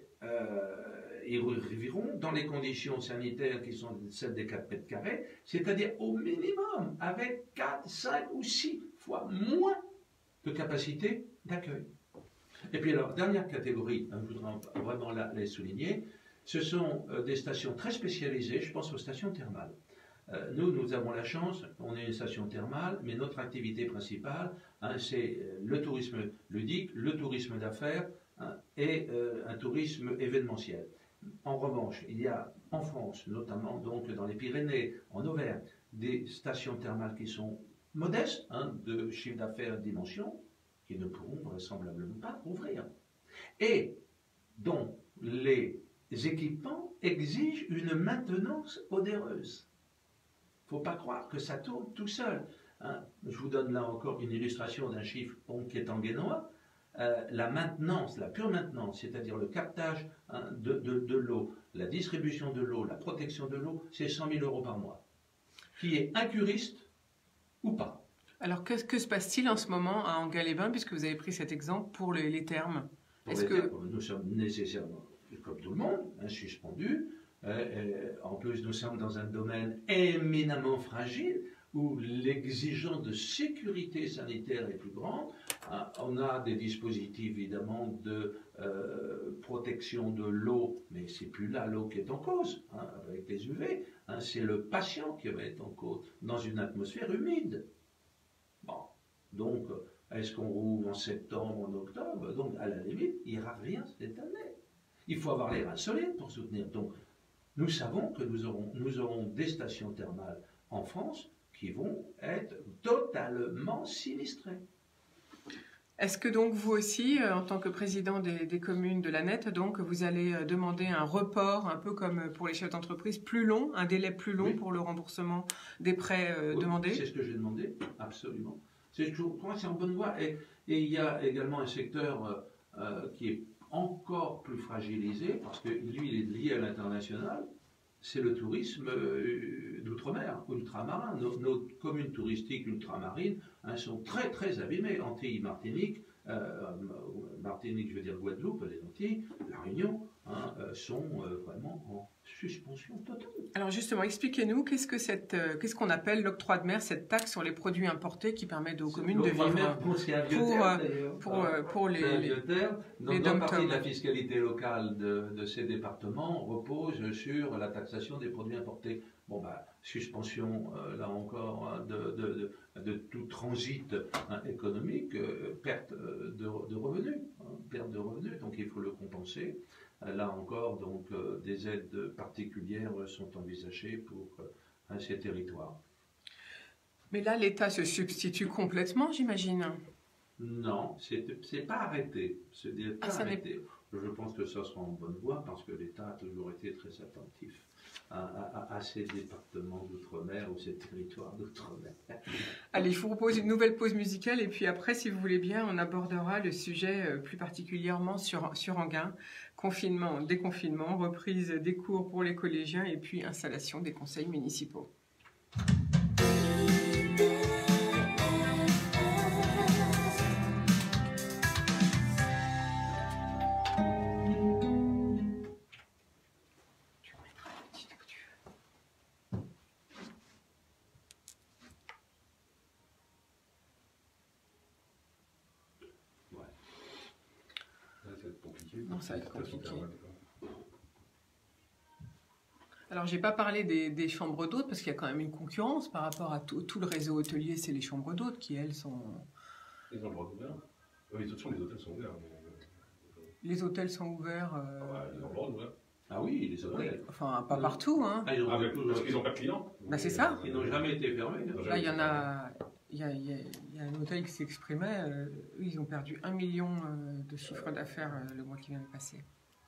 ils vivront dans les conditions sanitaires qui sont celles des 4 mètres carrés, c'est-à-dire au minimum avec 4, 5 ou 6 fois moins de capacité d'accueil. Et puis alors, dernière catégorie, je voudrais vraiment les souligner, ce sont des stations très spécialisées, je pense aux stations thermales. Nous avons la chance, on est une station thermale, mais notre activité principale, c'est le tourisme ludique, le tourisme d'affaires et un tourisme événementiel. En revanche, il y a en France, notamment donc dans les Pyrénées, en Auvergne, des stations thermales qui sont modestes, de chiffre d'affaires dimension, qui ne pourront vraisemblablement pas ouvrir. Et dont les équipements exigent une maintenance onéreuse. Il ne faut pas croire que ça tourne tout seul. Je vous donne là encore une illustration d'un chiffre qui est anguennois. La maintenance, la pure maintenance, c'est-à-dire le captage de l'eau, la distribution de l'eau, la protection de l'eau, c'est 100 000 € par mois. Qui est incuriste ou pas. Alors, que se passe-t-il en ce moment à Angat-les-Bains, puisque vous avez pris cet exemple pour les thermes? Nous sommes nécessairement, comme tout le monde, suspendus. En plus, nous sommes dans un domaine éminemment fragile, où l'exigence de sécurité sanitaire est plus grande. On a des dispositifs, évidemment, de protection de l'eau, mais c'est plus là l'eau qui est en cause, avec les UV. C'est le patient qui va être en cause, dans une atmosphère humide. Bon, donc, est-ce qu'on rouvre en septembre, en octobre? Donc, à la limite, il n'y aura rien cette année. Il faut avoir l'air insolite pour soutenir. Donc, nous savons que nous aurons des stations thermales en France qui vont être totalement sinistrées. Est-ce que donc vous aussi, en tant que président des communes de la NET, donc vous allez demander un report, un peu comme pour les chefs d'entreprise, plus long, un délai plus long pour le remboursement des prêts demandés? C'est ce que j'ai demandé, absolument. Je crois que c'est en bonne voie. Et il y a également un secteur qui est encore plus fragilisé, parce que lui, il est lié à l'international, c'est le tourisme d'outre-mer, ultramarin. Nos communes touristiques ultramarines sont très très abîmées. Antilles, Martinique, je veux dire Guadeloupe, les Antilles, La Réunion, sont vraiment en suspension totale. Alors justement, expliquez-nous, qu'est-ce qu'on appelle l'octroi de mer, cette taxe sur les produits importés qui permet aux communes de vivre pour les donc, une partie de la fiscalité locale de ces départements repose sur la taxation des produits importés. Bon, suspension, là encore, de tout transit économique, perte de revenus, perte de revenus, donc il faut le compenser. Là encore, donc, des aides particulières sont envisagées pour ces territoires. Mais là, l'État se substitue complètement, j'imagine. Non, c'est pas arrêté. C'est pas arrêté. Je pense que ça sera en bonne voie parce que l'État a toujours été très attentif à ces départements d'outre-mer ou ces territoires d'outre-mer. Allez, je vous propose une nouvelle pause musicale et puis après, si vous voulez bien, on abordera le sujet plus particulièrement sur Enghien, confinement, déconfinement, reprise des cours pour les collégiens et puis installation des conseils municipaux. Non, ça va être compliqué. Alors, j'ai pas parlé des chambres d'hôtes parce qu'il y a quand même une concurrence par rapport à tout le réseau hôtelier. C'est les chambres d'hôtes qui, elles, sont... Ils ont le droit d'ouvrir. Oui, de toute façon, les hôtels sont ouverts. Les hôtels sont ouverts... Ils ont le droit d'ouvrir. Ah oui, les hôtels. Enfin, pas partout, hein. Parce qu'ils n'ont pas de clients. C'est ça. Ils n'ont jamais été fermés. Là, il y en a... Il y a un hôtel qui s'exprimait, ils ont perdu 1 million de chiffre d'affaires le mois qui vient de passer.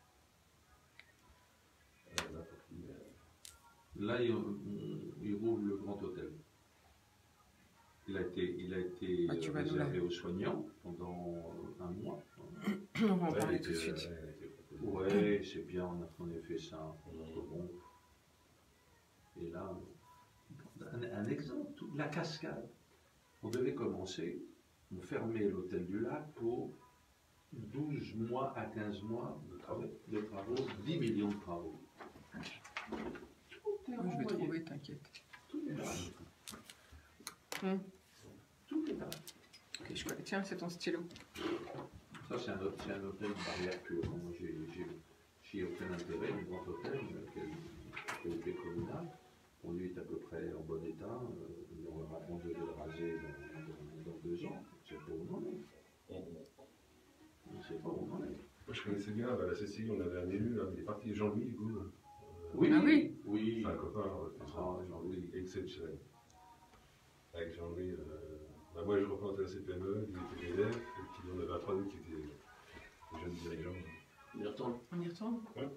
Là, il rouvre le Grand Hôtel. Il a été réservé aux soignants pendant un mois. On va en parler tout de suite. Oui, c'est bien, on a fait ça. Bon. Et là, un exemple, la cascade. On devait commencer, on fermait l'hôtel du Lac pour 12 mois à 15 mois de travaux, 10 millions de travaux. Je vais trouver, t'inquiète. Tout est là. Tout est là. Okay, tiens, c'est ton stylo. Ça, c'est un hôtel de barrière pure. Moi, j'ai aucun intérêt, un grand hôtel, qualité communale. On lui est à peu près en bon état. On devait le raser dans 2 ans. C'est pas où on en est. On ne sait pas où on en est. Moi, je connaissais bien à la CCI, on avait un élu, il est parti, Jean-Louis, du coup. Oui. C'est un copain, Jean-Louis exceptionnel. Avec Jean-Louis, moi je représentais la CPME, il était GDF, et puis on avait un 3 autres qui étaient des jeunes dirigeants. On y retourne. On y retourne ? Ouais.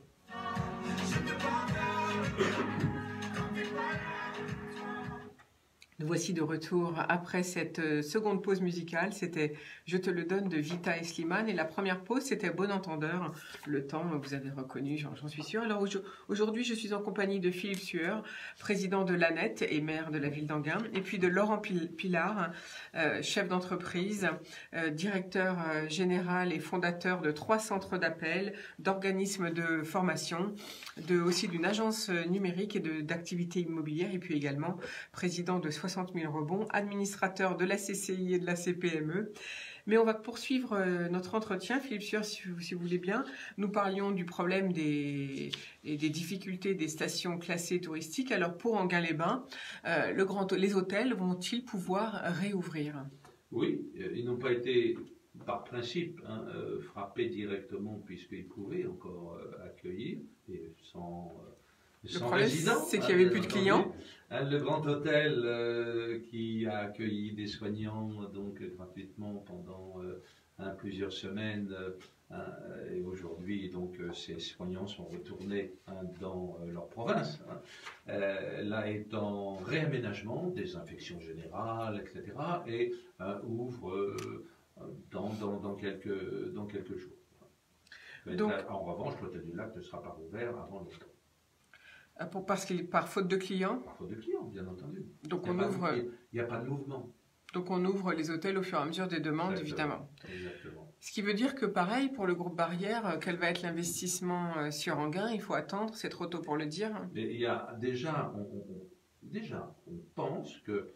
Nous voici de retour après cette seconde pause musicale. C'était « Je te le donne » de Vita et Slimane. Et la première pause, c'était « Bon entendeur ». Le temps, vous avez reconnu, j'en suis sûre. Alors aujourd'hui, je suis en compagnie de Philippe Sueur, président de l'ANET et maire de la ville d'Enghien. Et puis de Laurent Pilard, chef d'entreprise, directeur général et fondateur de 3 centres d'appel, d'organismes de formation, aussi d'une agence numérique et d'activités immobilières. Et puis également président de 60 000 rebonds, administrateur de la CCI et de la CPME. Mais on va poursuivre notre entretien, Philippe Sueur, si vous voulez bien. Nous parlions du problème des difficultés des stations classées touristiques. Alors pour Enghien-les-Bains, les hôtels vont-ils pouvoir réouvrir ? Oui, ils n'ont pas été, par principe, frappés directement puisqu'ils pouvaient encore accueillir et sans le problème, c'est qu'il n'y avait plus de clients. Le Grand Hôtel qui a accueilli des soignants donc gratuitement pendant plusieurs semaines et aujourd'hui donc ces soignants sont retournés dans leur province. Là est en réaménagement, désinfection générale, etc. et ouvre dans quelques jours. Donc, en revanche, l'hôtel du Lac ne sera pas ouvert avant longtemps. Par faute de clients ? Par faute de clients, bien entendu. Donc il n'y a pas de mouvement. Donc on ouvre les hôtels au fur et à mesure des demandes, évidemment. Exactement. Ce qui veut dire que pareil, pour le groupe Barrière, quel va être l'investissement sur Enghien? Il faut attendre, c'est trop tôt pour le dire. Mais il y a déjà, on pense que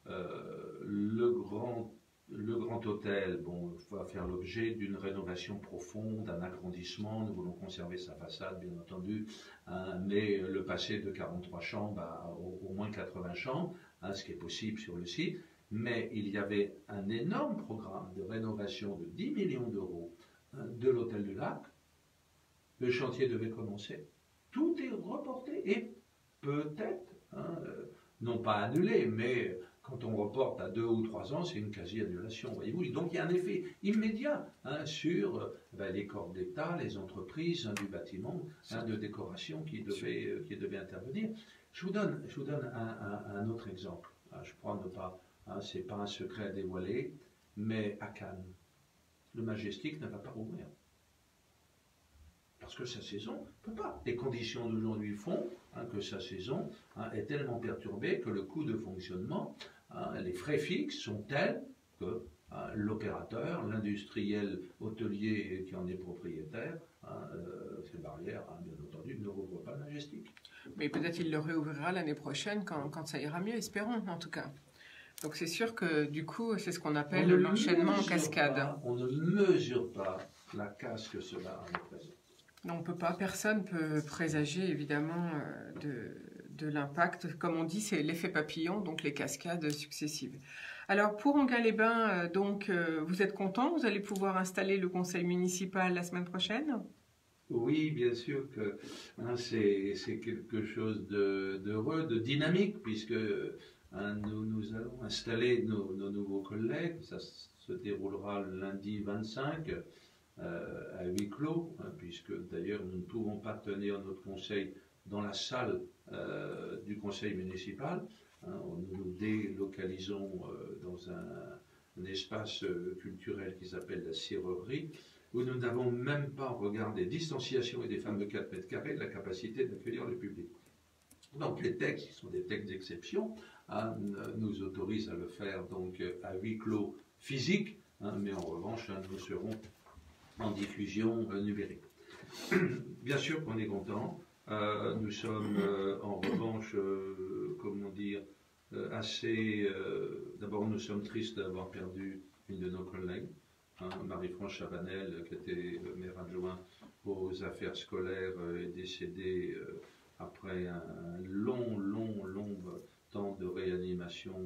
le grand hôtel va faire l'objet d'une rénovation profonde, d'un agrandissement. Nous voulons conserver sa façade, bien entendu, hein, mais le passer de 43 chambres à au moins 80 chambres, hein, ce qui est possible sur le site. Mais il y avait un énorme programme de rénovation de 10 millions d'euros, hein, de l'hôtel du Lac. Le chantier devait commencer. Tout est reporté et peut-être, hein, non pas annulé, mais quand on reporte à 2 ou 3 ans, c'est une quasi-annulation, voyez-vous. Donc il y a un effet immédiat, hein, sur les corps d'État, les entreprises, hein, du bâtiment, hein, de décoration qui devait intervenir. Je vous donne un autre exemple. Hein, je crois ne pas, hein, c'est pas un secret à dévoiler, mais à Cannes, le Majestic ne va pas rouvrir. Parce que sa saison ne peut pas. Les conditions d'aujourd'hui font, hein, que sa saison, hein, est tellement perturbée que le coût de fonctionnement, hein, les frais fixes sont tels que, hein, l'opérateur, l'industriel hôtelier qui en est propriétaire, hein, ces Barrières, hein, bien entendu, ne rouvre pas le Majestic. Mais peut-être il le réouvrira l'année prochaine quand ça ira mieux, espérons en tout cas. Donc c'est sûr que du coup, c'est ce qu'on appelle l'enchaînement en cascade. On ne mesure pas la casse que cela représente. Non, on peut pas, personne peut présager évidemment de l'impact. Comme on dit, c'est l'effet papillon, donc les cascades successives. Alors pour Enghien-les-Bains, donc vous êtes content? Vous allez pouvoir installer le conseil municipal la semaine prochaine? Oui, bien sûr que, hein, c'est quelque chose d'heureux, de dynamique, puisque, hein, nous allons installer nos nouveaux collègues. Ça se déroulera le lundi 25. À huis clos, hein, puisque d'ailleurs nous ne pouvons pas tenir notre conseil dans la salle du conseil municipal. Hein, nous nous délocalisons dans un espace culturel qui s'appelle la Serrurerie, où nous n'avons même pas, en regard des distanciations et des fameux 4 mètres carrés, la capacité d'accueillir le public. Donc les textes, qui sont des textes d'exception, hein, nous autorisent à le faire donc à huis clos physique, hein, mais en revanche, hein, nous serons en diffusion numérique. Bien sûr qu'on est content. Nous sommes en revanche, comment dire, assez... D'abord, nous sommes tristes d'avoir perdu une de nos collègues, hein, Marie-France Chavanel, qui était maire adjoint aux affaires scolaires, est décédée après un long temps de réanimation.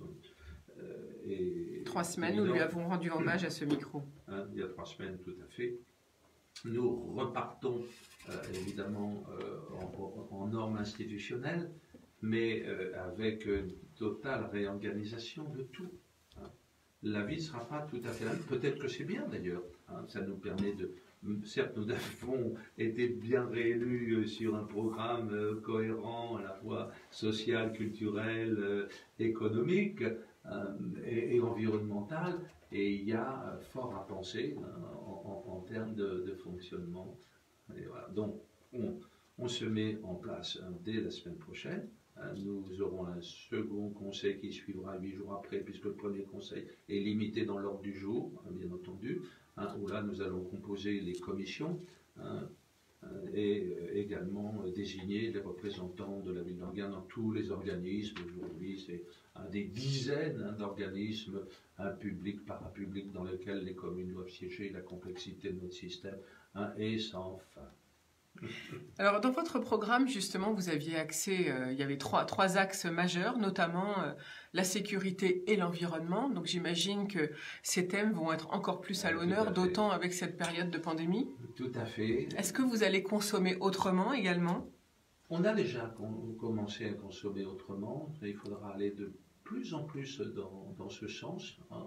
Et 3 semaines, nous lui avons rendu hommage à ce micro. Hein, il y a 3 semaines, tout à fait. Nous repartons évidemment en normes institutionnelles, mais avec une totale réorganisation de tout. Hein. La vie ne sera pas tout à fait la même. Peut-être que c'est bien d'ailleurs. Hein. Ça nous permet de... Certes, nous avons été bien réélus sur un programme cohérent, à la fois social, culturel, économique, et environnemental, et il y a fort à penser, en termes de fonctionnement. Et voilà. Donc, on se met en place, hein, dès la semaine prochaine. Nous aurons un second conseil qui suivra 8 jours après, puisque le premier conseil est limité dans l'ordre du jour, hein, bien entendu, hein, où là nous allons composer les commissions, hein, et également désigner les représentants de la ville d'Enghien dans tous les organismes. Aujourd'hui, c'est des dizaines, hein, d'organismes, publics, parapublics, dans lesquels les communes doivent siéger. La complexité de notre système, hein, est sans fin. Alors, dans votre programme, justement, vous aviez axé, il y avait trois axes majeurs, notamment la sécurité et l'environnement. Donc, j'imagine que ces thèmes vont être encore plus à l'honneur, d'autant avec cette période de pandémie. Tout à fait. Est-ce que vous allez consommer autrement également? On a déjà commencé à consommer autrement. Il faudra aller de plus en plus dans ce sens. Hein.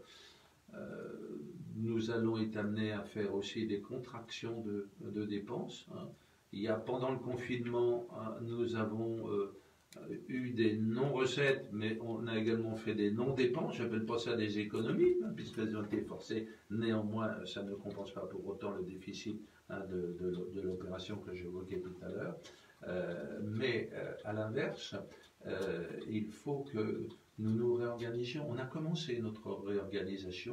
Nous allons être amenés à faire aussi des contractions de dépenses. Hein. Pendant le confinement, hein, nous avons eu des non-recettes, mais on a également fait des non-dépenses. Je n'appelle pas ça des économies, hein, puisqu'elles ont été forcées. Néanmoins, ça ne compense pas pour autant le déficit, hein, de l'opération que j'évoquais tout à l'heure. Mais à l'inverse, il faut que nous nous réorganisions. On a commencé notre réorganisation.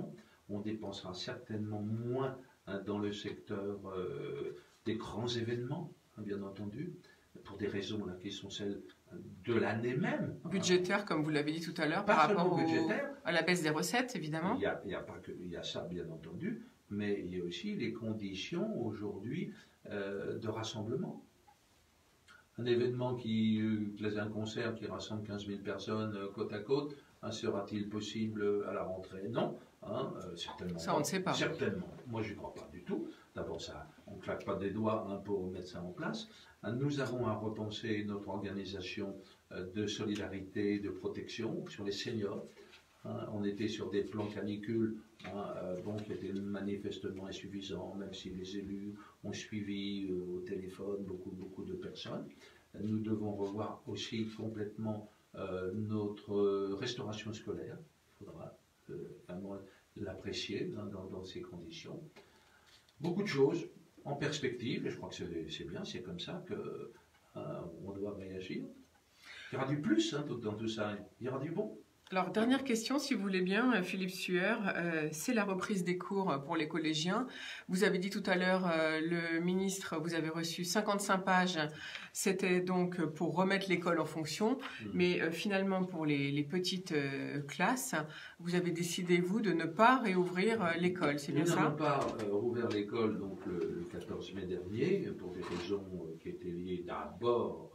On dépensera certainement moins dans le secteur des grands événements, bien entendu, pour des raisons là, qui sont celles de l'année même. Budgétaire, comme vous l'avez dit tout à l'heure, Pas par seulement rapport budgétaire. à la baisse des recettes, évidemment. Il y a ça, bien entendu, mais il y a aussi les conditions aujourd'hui de rassemblement. Un événement un concert qui rassemble 15 000 personnes côte à côte, sera-t-il possible à la rentrée? Non, certainement. Ça, on ne sait pas. Certainement. Moi, je n'y crois pas du tout. D'abord, on ne claque pas des doigts pour mettre ça en place. Nous avons à repenser notre organisation de solidarité, de protection sur les seniors. On était sur des plans canicules qui étaient manifestement insuffisants, même si les élus ont suivi au téléphone beaucoup de personnes. Nous devons revoir aussi complètement notre restauration scolaire. Il faudra vraiment l'apprécier dans ces conditions. Beaucoup de choses en perspective, et je crois que c'est bien, c'est comme ça qu'on doit réagir. Il y aura du plus dans tout ça, il y aura du bon. Alors, dernière question, si vous voulez bien, Philippe Sueur, c'est la reprise des cours pour les collégiens. Vous avez dit tout à l'heure, le ministre, vous avez reçu 55 pages, c'était donc pour remettre l'école en fonction, mais finalement pour les petites classes, vous avez décidé, vous, de ne pas réouvrir l'école, c'est bien ça? Nous n'avons pas rouvert l'école donc, le 14 mai dernier, pour des raisons qui étaient liées d'abord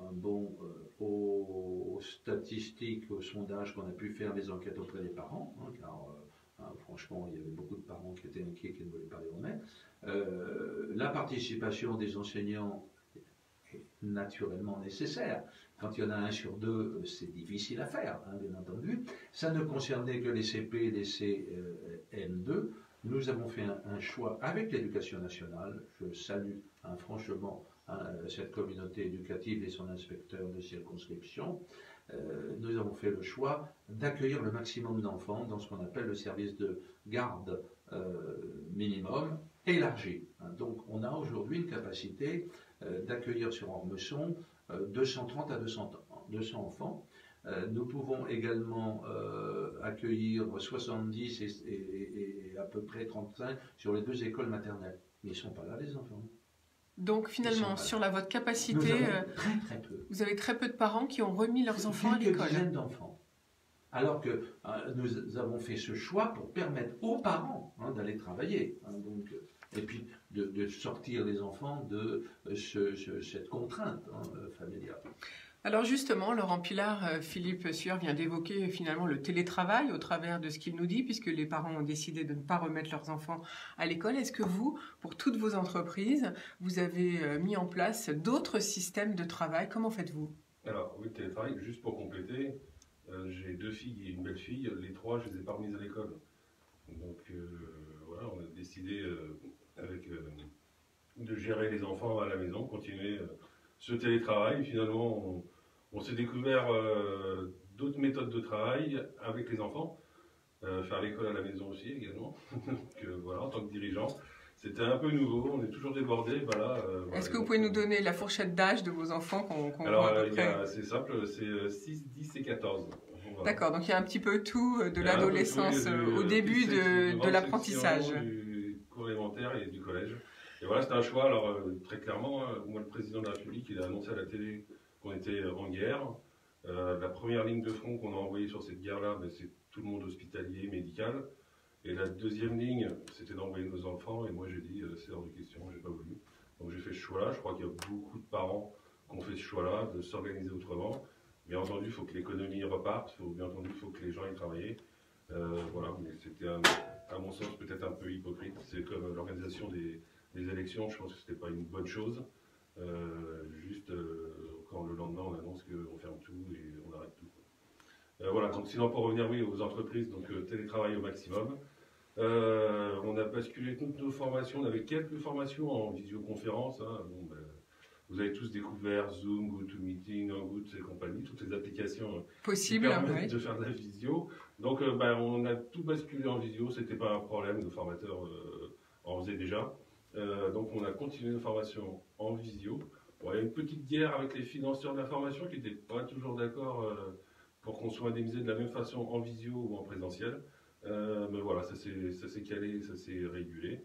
aux statistiques, aux sondages qu'on a pu faire, les enquêtes auprès des parents, car franchement, il y avait beaucoup de parents qui étaient inquiets, qui ne voulaient pas les remettre. La participation des enseignants est naturellement nécessaire. Quand il y en a 1 sur 2, c'est difficile à faire, bien entendu. Ça ne concernait que les CP et les CM2. Nous avons fait un choix avec l'éducation nationale. Je salue franchement cette communauté éducative et son inspecteur de circonscription. Nous avons fait le choix d'accueillir le maximum d'enfants dans ce qu'on appelle le service de garde minimum élargi. Donc on a aujourd'hui une capacité d'accueillir sur Ormesson 230 à 200 enfants. Nous pouvons également accueillir 70 et à peu près 35 sur les 2 écoles maternelles. Mais ils ne sont pas là, les enfants. Donc finalement, sur votre capacité, très peu. Vous avez très peu de parents qui ont remis leurs enfants à l'école. Quelques dizaines d'enfants. Alors que nous avons fait ce choix pour permettre aux parents d'aller travailler. Et puis de sortir les enfants de cette contrainte familiale. Alors justement, Laurent Pilard, Philippe Sueur vient d'évoquer finalement le télétravail au travers de ce qu'il nous dit, puisque les parents ont décidé de ne pas remettre leurs enfants à l'école. Est-ce que vous, pour toutes vos entreprises, vous avez mis en place d'autres systèmes de travail? Comment faites-vous? Alors oui, le télétravail, juste pour compléter, j'ai 2 filles et une belle-fille, les 3 je les ai pas remises à l'école. Donc voilà, on a décidé de gérer les enfants à la maison, continuer ce télétravail. Finalement, on s'est découvert d'autres méthodes de travail avec les enfants, faire l'école à la maison aussi également. Donc voilà, en tant que dirigeant, c'était un peu nouveau, on est toujours débordé. Est-ce que vous pouvez nous donner la fourchette d'âge de vos enfants qu'on Alors, voit à peu près? c'est simple, c'est 6, 10 et 14. Voilà. D'accord, donc il y a un petit peu tout de l'adolescence au début de l'apprentissage. Du cours élémentaire et du collège. Et voilà, c'était un choix. Alors, très clairement, moi, le président de la République, il a annoncé à la télé qu'on était en guerre. La première ligne de front qu'on a envoyée sur cette guerre-là, c'est tout le monde hospitalier, médical. Et la deuxième ligne, c'était d'envoyer nos enfants. Et moi, j'ai dit, c'est hors de question, j'ai pas voulu. Donc, j'ai fait ce choix-là. Je crois qu'il y a beaucoup de parents qui ont fait ce choix-là, de s'organiser autrement. Bien entendu, il faut que l'économie reparte. Bien entendu, il faut que les gens aillent travailler. Voilà, mais c'était, à mon sens, peut-être un peu hypocrite. C'est comme l'organisation des élections. Je pense que c'était pas une bonne chose. Quand le lendemain, on annonce qu'on ferme tout et on arrête tout. Voilà, donc sinon, pour revenir aux entreprises, donc télétravail au maximum. On a basculé toutes nos formations. On avait quelques formations en visioconférence. Vous avez tous découvert Zoom, GoToMeeting, Hangout et compagnie, toutes les applications possibles qui permettent de faire de la visio. Donc on a tout basculé en visio, c'était pas un problème, nos formateurs en faisaient déjà. Donc on a continué nos formations en visio. Bon, il y a une petite guerre avec les financeurs de la formation qui n'étaient pas toujours d'accord pour qu'on soit indemnisé de la même façon en visio ou en présentiel. Mais voilà, ça s'est calé, ça s'est régulé.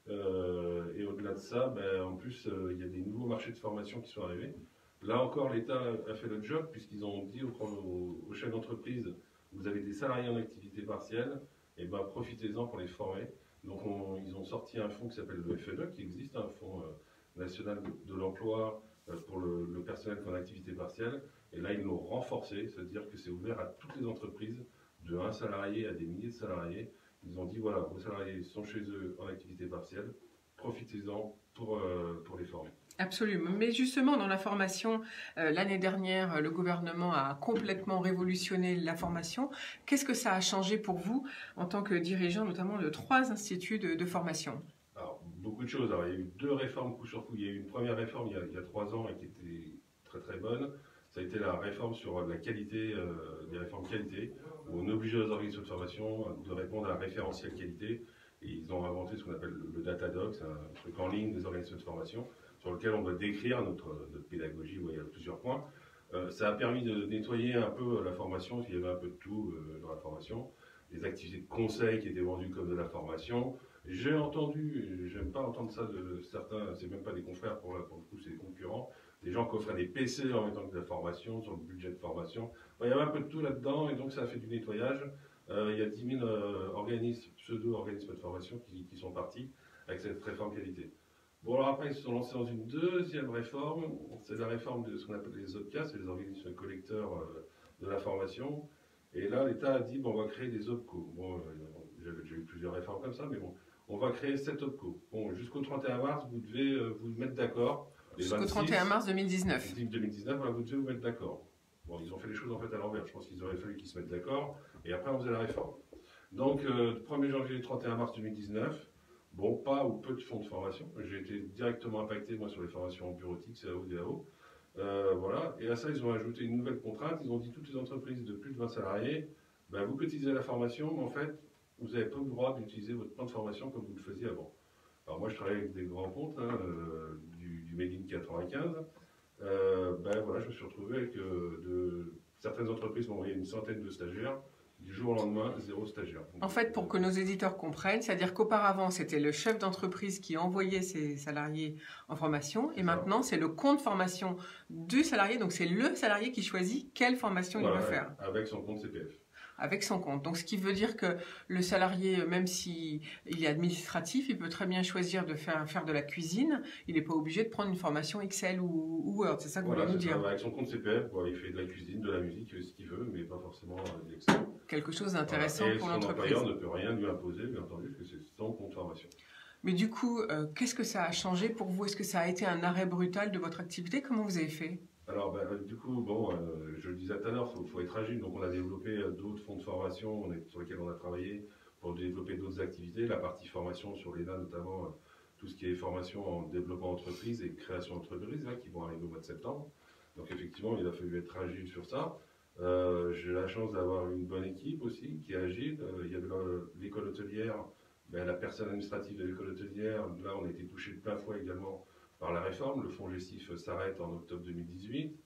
Et au-delà de ça, en plus, il y a des nouveaux marchés de formation qui sont arrivés. Là encore, l'État a fait le job puisqu'ils ont dit aux chefs d'entreprise, vous avez des salariés en activité partielle, et profitez-en pour les former. Donc ils ont sorti un fonds qui s'appelle le FNE, qui existe, un fonds national de l'emploi pour le personnel qui est en activité partielle. Et là, ils l'ont renforcé, c'est-à-dire que c'est ouvert à toutes les entreprises, de 1 salarié à des milliers de salariés. Ils ont dit, voilà, vos salariés sont chez eux en activité partielle, profitez-en pour les former. Absolument. Mais justement, dans la formation, l'année dernière, le gouvernement a complètement révolutionné la formation. Qu'est-ce que ça a changé pour vous en tant que dirigeant, notamment de 3 instituts de formation? Alors, beaucoup de choses. Alors, il y a eu 2 réformes coup sur coup. Il y a eu une première réforme il y a 3 ans et qui était très très bonne. Ça a été la réforme sur la qualité, des réformes qualité, où on obligeait les organismes de formation de répondre à un référentiel qualité. Et ils ont inventé ce qu'on appelle le Datadoc, c'est un truc en ligne des organismes de formation, sur lequel on doit décrire notre pédagogie, où il y a plusieurs points. Ça a permis de nettoyer un peu la formation, il y avait un peu de tout dans la formation. Des activités de conseil qui étaient vendues comme de la formation. J'ai entendu, j'aime pas entendre ça de certains, c'est même pas des confrères pour le coup, c'est des concurrents, des gens qui offraient des PC en même temps que de la formation, sur le budget de formation. Il y avait un peu de tout là-dedans et donc ça a fait du nettoyage. Il y a 10 000 organismes, pseudo-organismes de formation qui sont partis avec cette réforme qualité. Bon, alors après, ils se sont lancés dans une deuxième réforme, c'est la réforme de ce qu'on appelle les OPCA, c'est les organismes collecteurs de la formation. Et là, l'État a dit, bon, on va créer des OPCO. Bon, j'avais déjà eu plusieurs réformes comme ça, mais bon, on va créer 7 OPCO. Bon, jusqu'au 31 mars, vous devez vous mettre d'accord. Jusqu'au 31 mars 2019. 2019, voilà, vous devez vous mettre d'accord. Bon, ils ont fait les choses en fait à l'envers. Je pense qu'il aurait fallu qu'ils se mettent d'accord. Et après, on faisait la réforme. Donc, 1er janvier 31 mars 2019, bon, pas ou peu de fonds de formation. J'ai été directement impacté, moi, sur les formations en bureautique, CAO, DAO. Voilà. Et à ça, ils ont ajouté une nouvelle contrainte. Ils ont dit toutes les entreprises de plus de 20 salariés, vous cotisez la formation, mais en fait, vous n'avez pas le droit d'utiliser votre plan de formation comme vous le faisiez avant. Alors moi, je travaille avec des grands comptes, hein, du Made in 95. Voilà, je me suis retrouvé avec certaines entreprises m'ont envoyé une centaine de stagiaires. Du jour au lendemain, 0 stagiaire. Donc, en fait, pour que nos éditeurs comprennent, c'est-à-dire qu'auparavant, c'était le chef d'entreprise qui envoyait ses salariés en formation, et maintenant, c'est le compte formation du salarié, donc c'est le salarié qui choisit quelle formation il veut faire. Avec son compte CPF. Avec son compte. Donc, ce qui veut dire que le salarié, même s'il est administratif, il peut très bien choisir de faire de la cuisine. Il n'est pas obligé de prendre une formation Excel ou Word. C'est ça que vous voulez nous dire. Avec son compte CPF, il fait de la cuisine, de la musique, ce qu'il veut, mais pas forcément de l'Excel. Quelque chose d'intéressant pour l'entreprise. Son employeur ne peut rien lui imposer, bien entendu, parce que c'est son compte formation. Mais du coup, qu'est-ce que ça a changé pour vous? Est-ce que ça a été un arrêt brutal de votre activité? Comment vous avez fait? Alors, du coup, je le disais tout à l'heure, il faut être agile. Donc, on a développé d'autres fonds de formation sur lesquels on a travaillé pour développer d'autres activités. La partie formation sur l'ENA, notamment tout ce qui est formation en développement d'entreprise et création d'entreprise, qui vont arriver au mois de septembre. Donc, effectivement, il a fallu être agile sur ça. J'ai la chance d'avoir une bonne équipe aussi qui est agile. Il y avait l'école hôtelière, la personne administrative de l'école hôtelière. Là, on a été touché de plein fouet également par la réforme. Le fonds GESIF s'arrête en octobre 2018.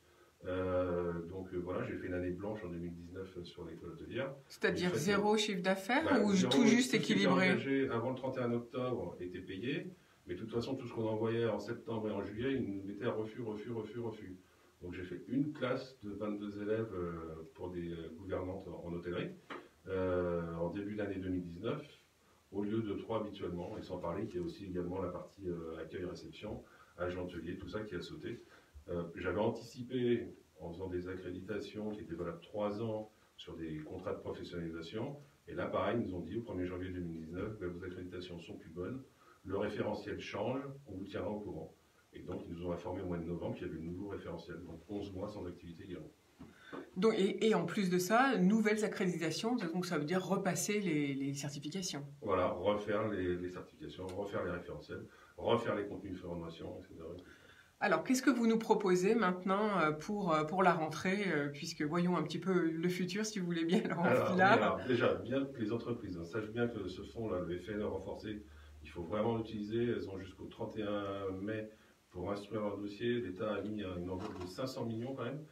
Voilà, j'ai fait une année blanche en 2019 sur l'école hôtelière. C'est-à-dire 0 chiffre d'affaires ou tout juste équilibré? Engagé avant le 31 octobre était payé, mais de toute façon, tout ce qu'on envoyait en septembre et en juillet, ils nous mettaient à refus. Donc j'ai fait une classe de 22 élèves pour des gouvernantes en hôtellerie en début d'année 2019, au lieu de 3 habituellement, et sans parler qu'il y a aussi également la partie accueil-réception, agent hôtelier, tout ça qui a sauté. J'avais anticipé en faisant des accréditations qui étaient valables 3 ans sur des contrats de professionnalisation. Et là, pareil, ils nous ont dit au 1er janvier 2019, vos accréditations sont plus bonnes, le référentiel change, on vous tiendra au courant. Et donc, ils nous ont informé au mois de novembre qu'il y avait le nouveau référentiel, donc 11 mois sans activité également. Donc, et en plus de ça, nouvelles accréditations, donc ça veut dire repasser les certifications. Voilà, refaire les certifications, refaire les référentiels, refaire les contenus de formation, etc. Alors, qu'est-ce que vous nous proposez maintenant pour la rentrée, puisque voyons un petit peu le futur, si vous voulez bien, alors, déjà, bien que les entreprises sachent bien que ce fonds-là, le FNE renforcé, il faut vraiment l'utiliser. Elles ont jusqu'au 31 mai pour instruire leur dossier. L'État a mis une enveloppe de 500 millions quand même.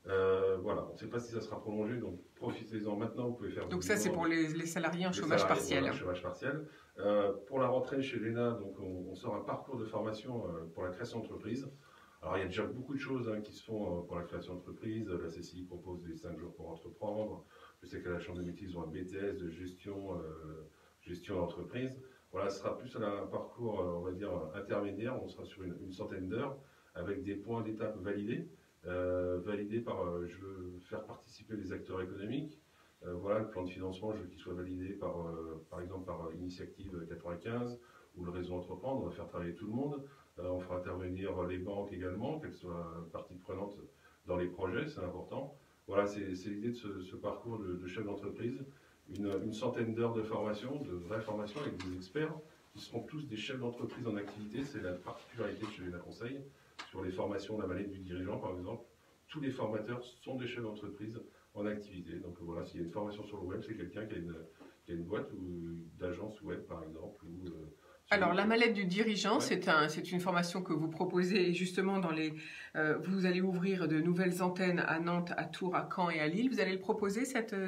Voilà, on ne sait pas si ça sera prolongé, donc profitez-en maintenant, vous pouvez faire... Donc ça, c'est pour les salariés en chômage salariés, partiel. Voilà, chômage partiel. Pour la rentrée chez l'ENA, donc on sort un parcours de formation pour la création d'entreprise. Alors il y a déjà beaucoup de choses qui se font pour la création d'entreprise. La CCI propose des 5 jours pour entreprendre. Je sais qu'à la Chambre des métiers, ils ont un BTS de gestion d'entreprise. Voilà, ce sera plus un parcours, on va dire, intermédiaire. On sera sur une centaine d'heures avec des points d'étape validés. Validés par, je veux faire participer les acteurs économiques. Voilà, le plan de financement, je veux qu'il soit validé par exemple par Initiative 95 ou le réseau Entreprendre. On va faire travailler tout le monde. On fera intervenir les banques également, qu'elles soient partie prenante dans les projets, c'est important. Voilà, c'est l'idée de ce parcours de chef d'entreprise. Une centaine d'heures de formation, de vraie formation avec des experts qui seront tous des chefs d'entreprise en activité. C'est la particularité de chez l'ENA Conseil. Sur les formations, la mallette du dirigeant par exemple, tous les formateurs sont des chefs d'entreprise en activité. Donc voilà, s'il y a une formation sur le web, c'est quelqu'un qui a une boîte ou d'agence web par exemple. Alors, la mallette du dirigeant, ouais. C'est une formation que vous proposez justement dans les... vous allez ouvrir de nouvelles antennes à Nantes, à Tours, à Caen et à Lille. Vous allez le proposer,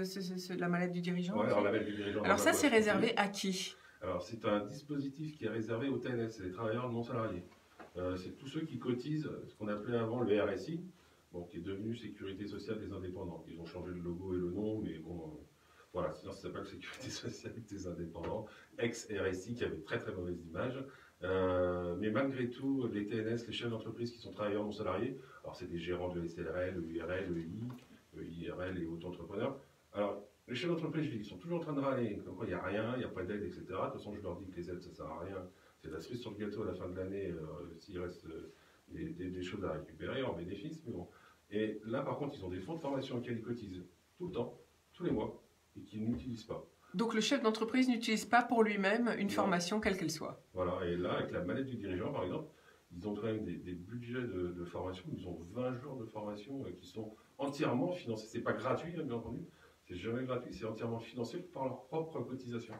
la mallette du dirigeant? Oui, alors la mallette du dirigeant... Alors ça, c'est réservé à qui? Alors, c'est un dispositif qui est réservé aux TNS, c'est les travailleurs non salariés. C'est tous ceux qui cotisent, ce qu'on appelait avant le RSI, bon, qui est devenu Sécurité sociale des indépendants. Ils ont changé le logo et le nom, mais bon... Voilà, sinon ça s'appelle Sécurité sociale des indépendants, ex-RSI qui avait très très mauvaise image. Mais malgré tout, les TNS, les chefs d'entreprise qui sont travailleurs non salariés, alors c'est des gérants de SLRL, URL, EI, IRL et auto-entrepreneurs. Alors, les chefs d'entreprise, ils sont toujours en train de râler, comme quoi il n'y a rien, il n'y a pas d'aide, etc. De toute façon, je leur dis que les aides, ça ne sert à rien. C'est la cerise sur le gâteau à la fin de l'année, s'il reste des choses à récupérer en bénéfice. Mais bon. Et là, par contre, ils ont des fonds de formation auxquels ils cotisent tout le temps, tous les mois, et qu'ils n'utilisent pas. Donc le chef d'entreprise n'utilise pas pour lui-même une formation quelle qu'elle soit. Voilà, et là, avec la mallette du dirigeant, par exemple, ils ont quand même des budgets de formation, ils ont 20 jours de formation qui sont entièrement financés. C'est pas gratuit, bien entendu, c'est jamais gratuit, c'est entièrement financé par leur propre cotisation.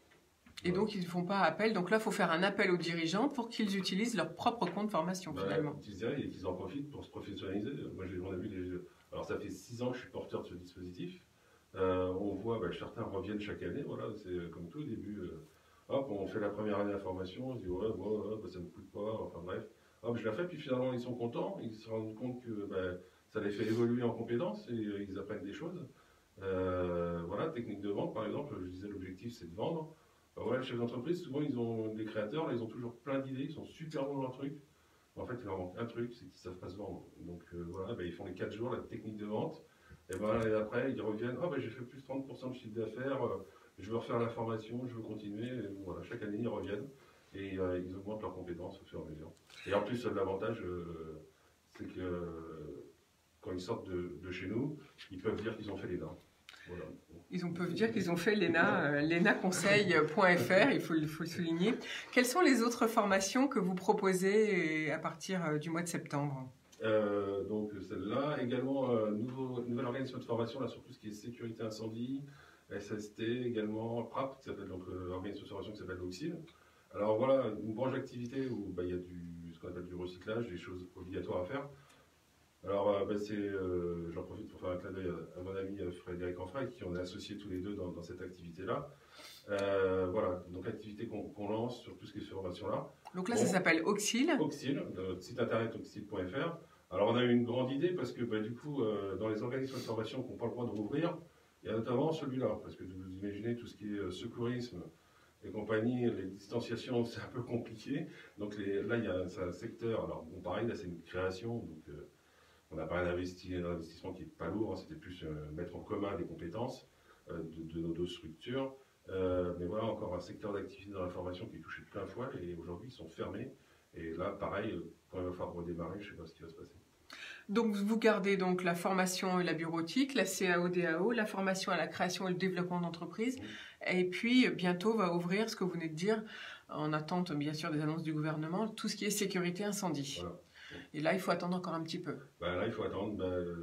Et donc, ils ne font pas appel. Donc là, il faut faire un appel aux dirigeants pour qu'ils utilisent leur propre compte de formation, finalement. Et qu'ils en profitent pour se professionnaliser. Moi, on a vu alors, ça fait 6 ans que je suis porteur de ce dispositif. On voit certains reviennent chaque année. Voilà, c'est comme tout au début. Hop, on fait la première année de la formation. On se dit, ouais, ça ne me coûte pas. Enfin, bref. Hop, je la fais. Puis finalement, ils sont contents. Ils se rendent compte que ça les fait évoluer en compétences et ils apprennent des choses. Voilà, technique de vente, par exemple. Je disais, l'objectif, c'est de vendre. Ouais, le chef d'entreprise, souvent, ils ont des créateurs, là, ils ont toujours plein d'idées, ils sont super bons dans leur truc. En fait, il leur manque un truc, c'est qu'ils ne savent pas se vendre. Donc voilà, ils font les 4 jours, la technique de vente. Et l'année d'après, ils reviennent, j'ai fait plus de 30% de chiffre d'affaires, je veux refaire la formation, je veux continuer. Et voilà, chaque année, ils reviennent et ils augmentent leurs compétences au fur et à mesure. Et en plus, l'avantage, c'est que quand ils sortent de chez nous, ils peuvent dire qu'ils ont fait les dents. Voilà. Ils peuvent dire qu'ils ont fait l'ENA, lenaconseil.fr, il faut le souligner. Quelles sont les autres formations que vous proposez à partir du mois de septembre? Donc celle-là, également nouvelle organisation de formation là, sur tout ce qui est sécurité incendie, SST, également PRAP, qui s'appelle donc organisation de formation qui s'appelle l'Auxil. Alors voilà, une branche d'activité où il y a ce qu'on appelle du recyclage, des choses obligatoires à faire. Alors, j'en profite pour faire un clin d'œil à mon ami Frédéric Enfray, qui on est associés tous les deux dans cette activité-là. Voilà, donc activité qu'on lance sur tout ce qui est formation-là. Donc là, ça s'appelle Auxil. Auxil, notre site internet auxil.fr. Alors, on a eu une grande idée parce que du coup, dans les organisations de formation qu'on n'a pas le droit de rouvrir, il y a notamment celui-là, parce que vous imaginez tout ce qui est secourisme et compagnie, les distanciations, c'est un peu compliqué. Donc là, il y a un secteur, alors bon, pareil, là, c'est une création, donc on n'a pas un investissement qui n'est pas lourd, c'était plus mettre en commun des compétences de nos deux structures. Mais voilà, encore un secteur d'activité dans la formation qui est touché de plein fouet et aujourd'hui ils sont fermés. Et là, pareil, quand il va falloir redémarrer, je ne sais pas ce qui va se passer. Donc vous gardez donc la formation et la bureautique, la CAO-DAO, la formation à la création et le développement d'entreprise. Et puis bientôt va ouvrir ce que vous venez de dire, en attente bien sûr des annonces du gouvernement, tout ce qui est sécurité incendie. Voilà. Et là, il faut attendre encore un petit peu. Là, il faut attendre,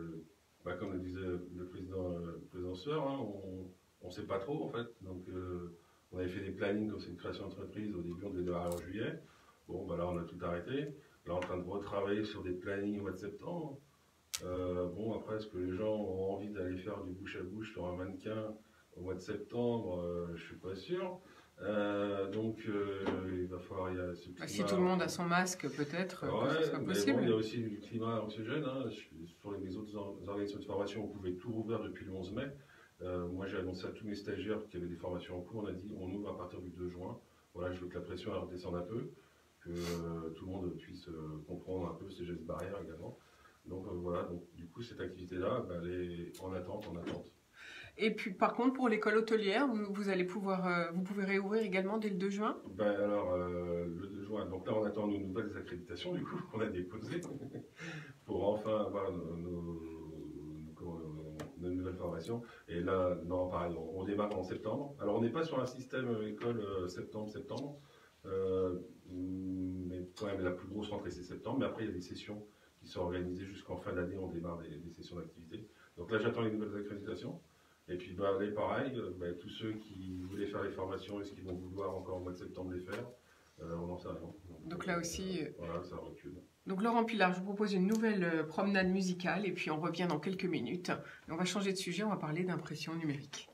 comme le disait le président Sueur, hein, on ne sait pas trop en fait. Donc, on avait fait des plannings quand c'est une création d'entreprise. Au début, on devait démarrer en juillet. Bon, là, on a tout arrêté. Là, on est en train de retravailler sur des plannings au mois de septembre. Bon, après, est-ce que les gens ont envie d'aller faire du bouche à bouche sur un mannequin au mois de septembre? Je suis pas sûr. Donc, il va falloir y aller. Si tout le monde a son masque, peut-être que ce sera mais possible. bon, il y a aussi le climat anxiogène. Hein. Sur les autres organisations de formation, on pouvait tout rouvrir depuis le 11 mai. Moi, j'ai annoncé à tous mes stagiaires qui avaient des formations en cours. On a dit on ouvre à partir du 2 juin. Voilà, je veux que la pression elle redescende un peu, que tout le monde puisse comprendre un peu ces gestes barrières également. Donc voilà, donc, du coup, cette activité-là, elle est en attente. Et puis, par contre, pour l'école hôtelière, vous allez pouvoir, vous pouvez réouvrir également dès le 2 juin? Le 2 juin, donc là, on attend nos nouvelles accréditations, du coup, qu'on a déposées, pour enfin avoir nos nouvelles formations. Et là, non, pareil, on démarre en septembre. Alors, on n'est pas sur un système école septembre, mais quand même, la plus grosse rentrée, c'est septembre. Mais après, il y a des sessions qui sont organisées jusqu'en fin d'année, on démarre des sessions d'activité. Donc là, j'attends les nouvelles accréditations. Et puis, là, pareil, tous ceux qui voulaient faire les formations, est-ce qu'ils vont vouloir encore au mois de septembre les faire? On n'en sait rien. Donc là aussi... Voilà, ça recule. Donc Laurent Pilard, je vous propose une nouvelle promenade musicale et puis on revient dans quelques minutes. Et on va changer de sujet, on va parler d'impression numérique.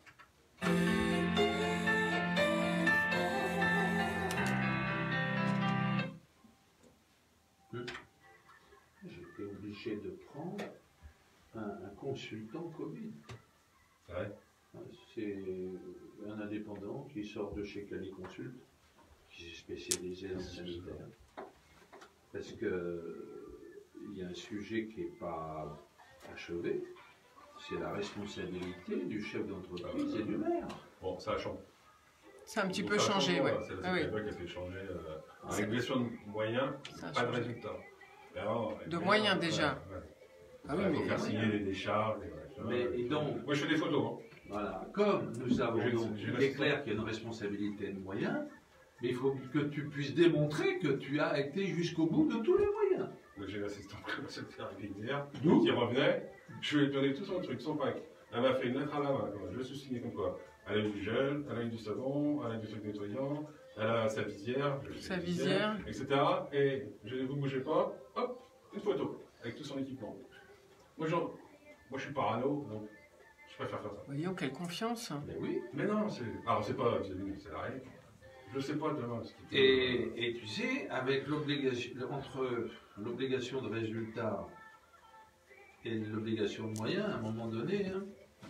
J'étais obligé de prendre un consultant Covid. Ouais. C'est un indépendant qui sort de chez Caliconsult, qui s'est spécialisé dans le sanitaire. Parce qu'il y a un sujet qui n'est pas achevé, c'est la responsabilité du chef d'entreprise et du maire. Bon, ça a changé. C'est un petit peu changé, oui. C'est la CPME qui a fait changer. Régulation de moyens, pas de résultat. De moyens déjà. Ah oui, il faut faire signer les décharges. Et donc, moi, je fais des photos. Hein. Voilà. Comme nous avons donc, il est clair qu'il y a une responsabilité de moyens, mais il faut que tu puisses démontrer que tu as été jusqu'au bout de tous les moyens. J'ai l'assistant commercial qui arrive hier, qui revenait, je lui ai donné tout son truc, son pack. Elle m'a fait une lettre à la main, je suis signé comme quoi. Elle a eu du gel, elle a eu du savon, elle a eu du truc nettoyant, elle a sa visière, etc. Et je dis, vous ne bougez pas, hop, une photo, avec tout son équipement. Moi, je suis parano, donc je préfère faire ça. Voyons, quelle confiance. Mais oui. Mais non, c'est pas vis-à-vis des salariés. Je ne sais pas demain. Et tu sais, avec entre l'obligation de résultat et l'obligation de moyens, à un moment donné, hein,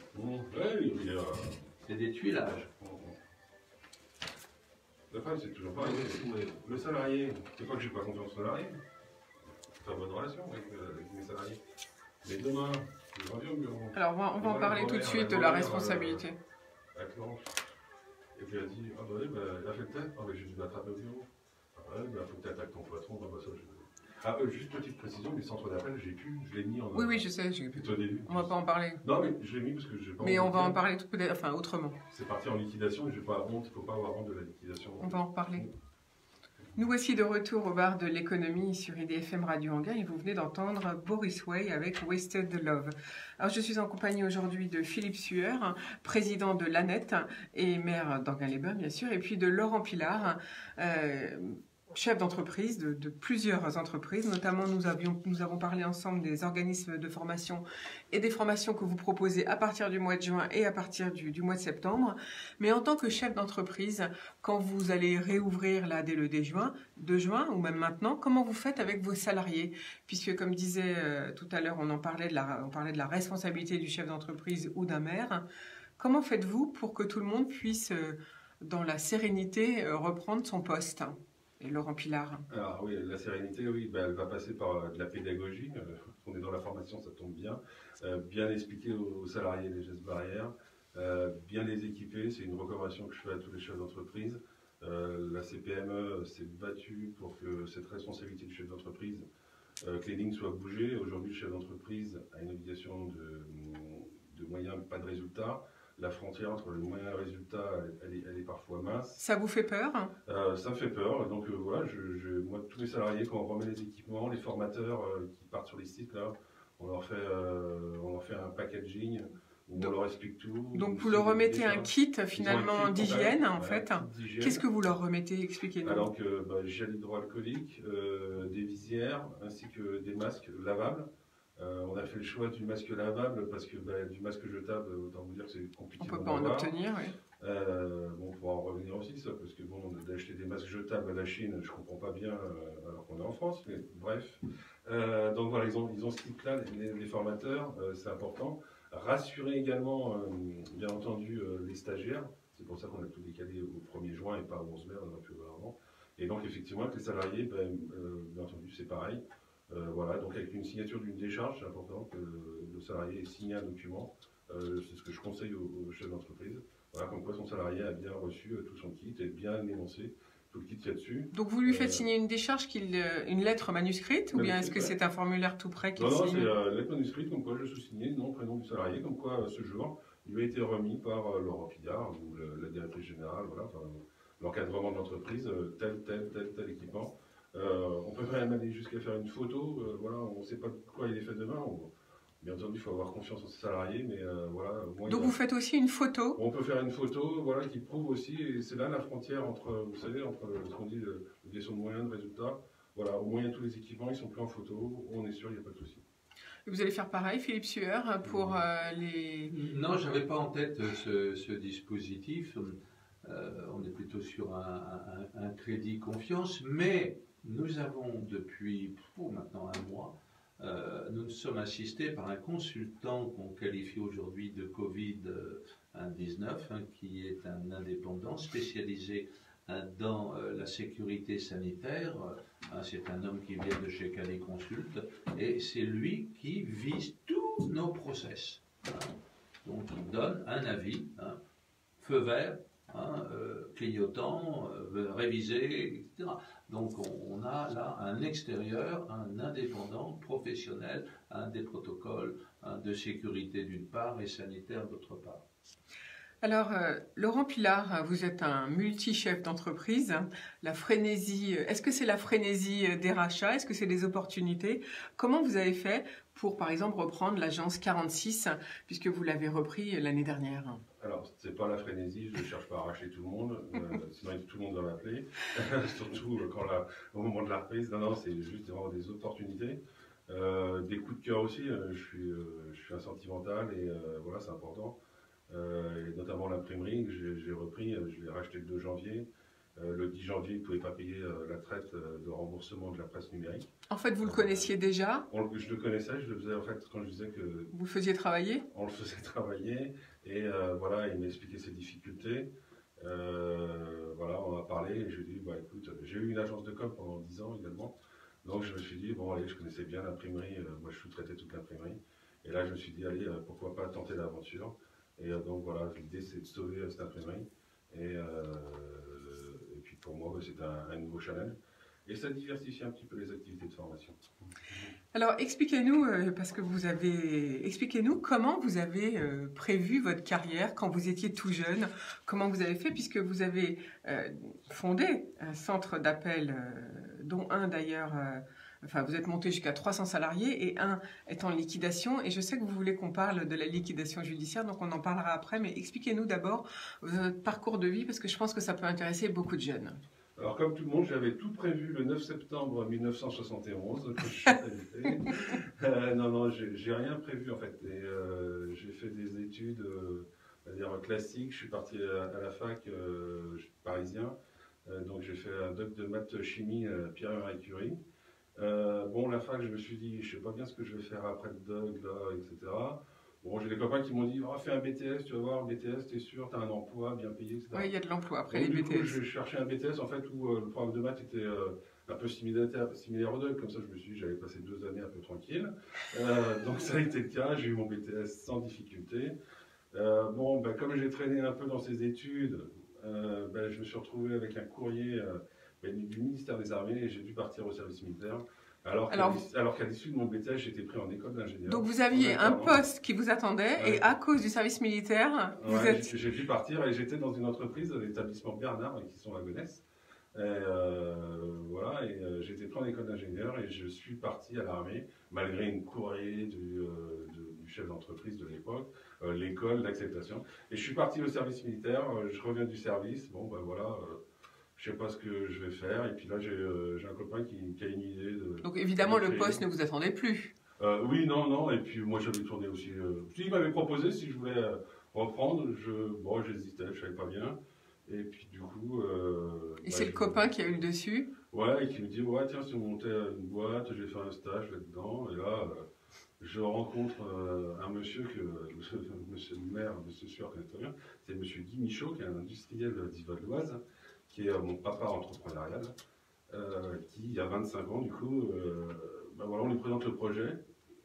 c'est des tuilages. La femme, c'est toujours pareil. Le salarié, c'est pas que j'ai pas confiance au salarié. C'est une bonne relation avec mes salariés. Mais demain, je reviens au bureau. Alors, on va en parler tout de suite de la responsabilité. Avec Laurent. Et puis elle a dit, ah bah oui, elle a fait le test, ah bah j'ai dû l'attraper au bureau. Ah bah oui, il faut que tu attaques ton patron, bah ça je... juste petite précision, les centres d'appel, je l'ai mis en... Oui, je sais, tout au début. On va pas en parler. Non, mais je l'ai mis parce que j'ai pas... Mais on va en parler autrement. C'est parti en liquidation, il ne faut pas avoir honte de la liquidation. On va en reparler. Nous voici de retour au bar de l'économie sur IDFM Radio Anguin et vous venez d'entendre Boris Way avec Wasted Love. Alors je suis en compagnie aujourd'hui de Philippe Sueur, président de l'ANET et maire d'Anguin-les-Bains bien sûr, et puis de Laurent Pilard, chef d'entreprise de plusieurs entreprises, notamment nous avons parlé ensemble des organismes de formation et des formations que vous proposez à partir du mois de juin et à partir du mois de septembre. Mais en tant que chef d'entreprise, quand vous allez réouvrir là dès le 2 juin ou même maintenant, comment vous faites avec vos salariés? Puisque comme disait tout à l'heure, on parlait de la responsabilité du chef d'entreprise ou d'un maire. Comment faites-vous pour que tout le monde puisse, dans la sérénité, reprendre son poste? Et Laurent Pilard. Alors oui, la sérénité, oui, elle va passer par de la pédagogie. On est dans la formation, ça tombe bien. Bien expliquer aux salariés les gestes barrières, bien les équiper. C'est une recommandation que je fais à tous les chefs d'entreprise. La CPME s'est battue pour que cette responsabilité du chef d'entreprise, que les lignes soient bougées. Aujourd'hui, le chef d'entreprise a une obligation de moyens, pas de résultats. La frontière entre le moyen et le résultat, elle est parfois mince. Ça vous fait peur? Ça me fait peur. Donc voilà, moi, tous les salariés, quand on remet les équipements, les formateurs qui partent sur les sites, là, on leur fait un packaging où on leur explique tout. Donc vous leur remettez un kit finalement d'hygiène en fait. Qu'est-ce que vous leur remettez? Expliquez-nous. Alors que gel hydroalcoolique, des visières, ainsi que des masques lavables. On a fait le choix du masque lavable parce que du masque jetable, autant vous dire que c'est compliqué. On ne peut pas en obtenir, oui. Bon, on pourra en revenir aussi, ça, parce que bon, d'acheter des masques jetables à la Chine, je comprends pas bien, alors qu'on est en France, mais bref. Donc voilà, ils ont ce type-là, les formateurs, c'est important. Rassurer également, bien entendu, les stagiaires. C'est pour ça qu'on a tout décalé au 1er juin et pas au 11 mai, on aurait pu voir avant. Et donc, effectivement, avec les salariés, bien entendu, c'est pareil. Voilà, donc avec une signature d'une décharge, c'est important que le salarié ait signé un document. C'est ce que je conseille aux chefs d'entreprise. Voilà, comme quoi son salarié a bien reçu tout son kit et bien énoncé tout le kit qu'il y a dessus. Donc vous lui faites signer une décharge, une lettre manuscrite, ou bien est-ce que c'est un formulaire tout prêt qu'il signe? Non, c'est une lettre manuscrite, comme quoi je sous-signais nom, prénom du salarié, comme quoi ce jour, il lui a été remis par Laurent Pidard, ou la directrice générale, voilà, enfin, l'encadrement de l'entreprise, tel équipement. On peut même aller jusqu'à faire une photo, voilà, on ne sait pas de quoi il est fait demain. Bien entendu, il faut avoir confiance en ses salariés, mais voilà. Donc vous faites aussi une photo? On peut faire une photo, voilà, qui prouve aussi, et c'est là la frontière entre, vous savez, entre ce qu'on dit, gestion de moyens, de résultats. Voilà, au moins tous les équipements, ils sont pris en photo, on est sûr, il n'y a pas de souci. Et vous allez faire pareil, Philippe Sueur, pour les... Non, je n'avais pas en tête ce dispositif. On est plutôt sur un crédit confiance, mais nous avons depuis maintenant un mois, nous sommes assistés par un consultant qu'on qualifie aujourd'hui de Covid-19, qui est un indépendant spécialisé dans la sécurité sanitaire. C'est un homme qui vient de chez Calais Consult et c'est lui qui vise tous nos process. Donc il donne un avis, feu vert, clignotant, révisé, etc. Donc on a là un extérieur, un indépendant, professionnel, des protocoles de sécurité d'une part et sanitaire d'autre part. Alors, Laurent Pilard, vous êtes un multi-chef d'entreprise. La frénésie, est-ce que c'est la frénésie des rachats? Est-ce que c'est des opportunités? Comment vous avez fait pour, par exemple, reprendre l'agence 46, puisque vous l'avez repris l'année dernière? Alors, c'est pas la frénésie, je ne cherche pas à racheter tout le monde, sinon tout le monde va m'appeler, surtout au moment de la reprise. Non, c'est juste vraiment des opportunités. Des coups de cœur aussi, je suis un sentimental et voilà, c'est important. Et notamment l'imprimerie, j'ai repris, je l'ai racheté le 2 janvier. Le 10 janvier, il ne pouvait pas payer la traite de remboursement de la presse numérique. En fait, vous le connaissiez déjà? Je le connaissais, je le faisais en fait quand je disais que... Vous le faisiez travailler? On le faisait travailler et voilà, il m'a expliqué ses difficultés. Voilà, on a parlé et je lui ai dit, bah, écoute, j'ai eu une agence de com pendant 10 ans également. Donc je me suis dit, bon allez, je connaissais bien l'imprimerie, moi je sous-traitais toute l'imprimerie. Et là je me suis dit, allez, pourquoi pas tenter l'aventure. Et donc voilà, l'idée c'est de sauver cette imprimerie. Et puis pour moi, c'est un nouveau challenge. Et ça diversifie un petit peu les activités de formation. Alors expliquez-nous, parce que expliquez-nous comment vous avez prévu votre carrière quand vous étiez tout jeune, comment vous avez fait, puisque vous avez fondé un centre d'appel, dont un d'ailleurs, enfin vous êtes monté jusqu'à 300 salariés et un est en liquidation. Et je sais que vous voulez qu'on parle de la liquidation judiciaire, donc on en parlera après, mais expliquez-nous d'abord votre parcours de vie, parce que je pense que ça peut intéresser beaucoup de jeunes. Alors comme tout le monde, j'avais tout prévu le 9 septembre 1971, quand je suis invité. Non, j'ai rien prévu en fait. J'ai fait des études on va dire classiques. Je suis parti à la fac parisien. Donc j'ai fait un doc de maths chimie Pierre et Curie. Bon, la fac, je me suis dit, je sais pas bien ce que je vais faire après le doc, là, etc. Bon, j'ai des copains qui m'ont dit, oh, fais un BTS, tu vas voir, BTS, t'es sûr, t'as un emploi bien payé, etc. Oui, il y a de l'emploi après donc, les BTS. Du coup, je cherchais un BTS en fait où le programme de maths était un peu similaire au doc, comme ça je me suis dit, j'avais passé 2 années un peu tranquille. Donc ça a été le cas, j'ai eu mon BTS sans difficulté. Bon, comme j'ai traîné un peu dans ces études, je me suis retrouvé avec un courrier du ministère des Armées et j'ai dû partir au service militaire. Alors qu'à l'issue de mon BTS, j'étais pris en école d'ingénieur. Donc vous aviez un poste qui vous attendait, ouais. Et à cause du service militaire, j'ai dû partir et j'étais dans une entreprise, l'établissement Bernard, qui sont à Gonesse. Voilà, j'étais pris en école d'ingénieur et je suis parti à l'armée, malgré une courrier du chef d'entreprise de l'époque, l'école d'acceptation. Et je suis parti au service militaire, je reviens du service, bon voilà... je ne sais pas ce que je vais faire, et puis là j'ai un copain qui a une idée de... Donc évidemment le poste ne vous attendait plus. Oui, non, et puis moi j'avais tourné aussi. Il m'avait proposé si je voulais reprendre, bon, j'hésitais, je savais pas bien. Et puis du coup. Et c'est le copain qui a eu le dessus? Ouais, et qui me dit ouais, tiens, si on montait une boîte, j'ai fait un stage là-dedans, et là, je rencontre un monsieur monsieur le maire, monsieur Sueur connaît très bien, c'est monsieur Guy Michaud, qui est un industriel d'Ival-d'Oise, qui est mon papa entrepreneurial, qui, il y a 25 ans, du coup, voilà, on lui présente le projet,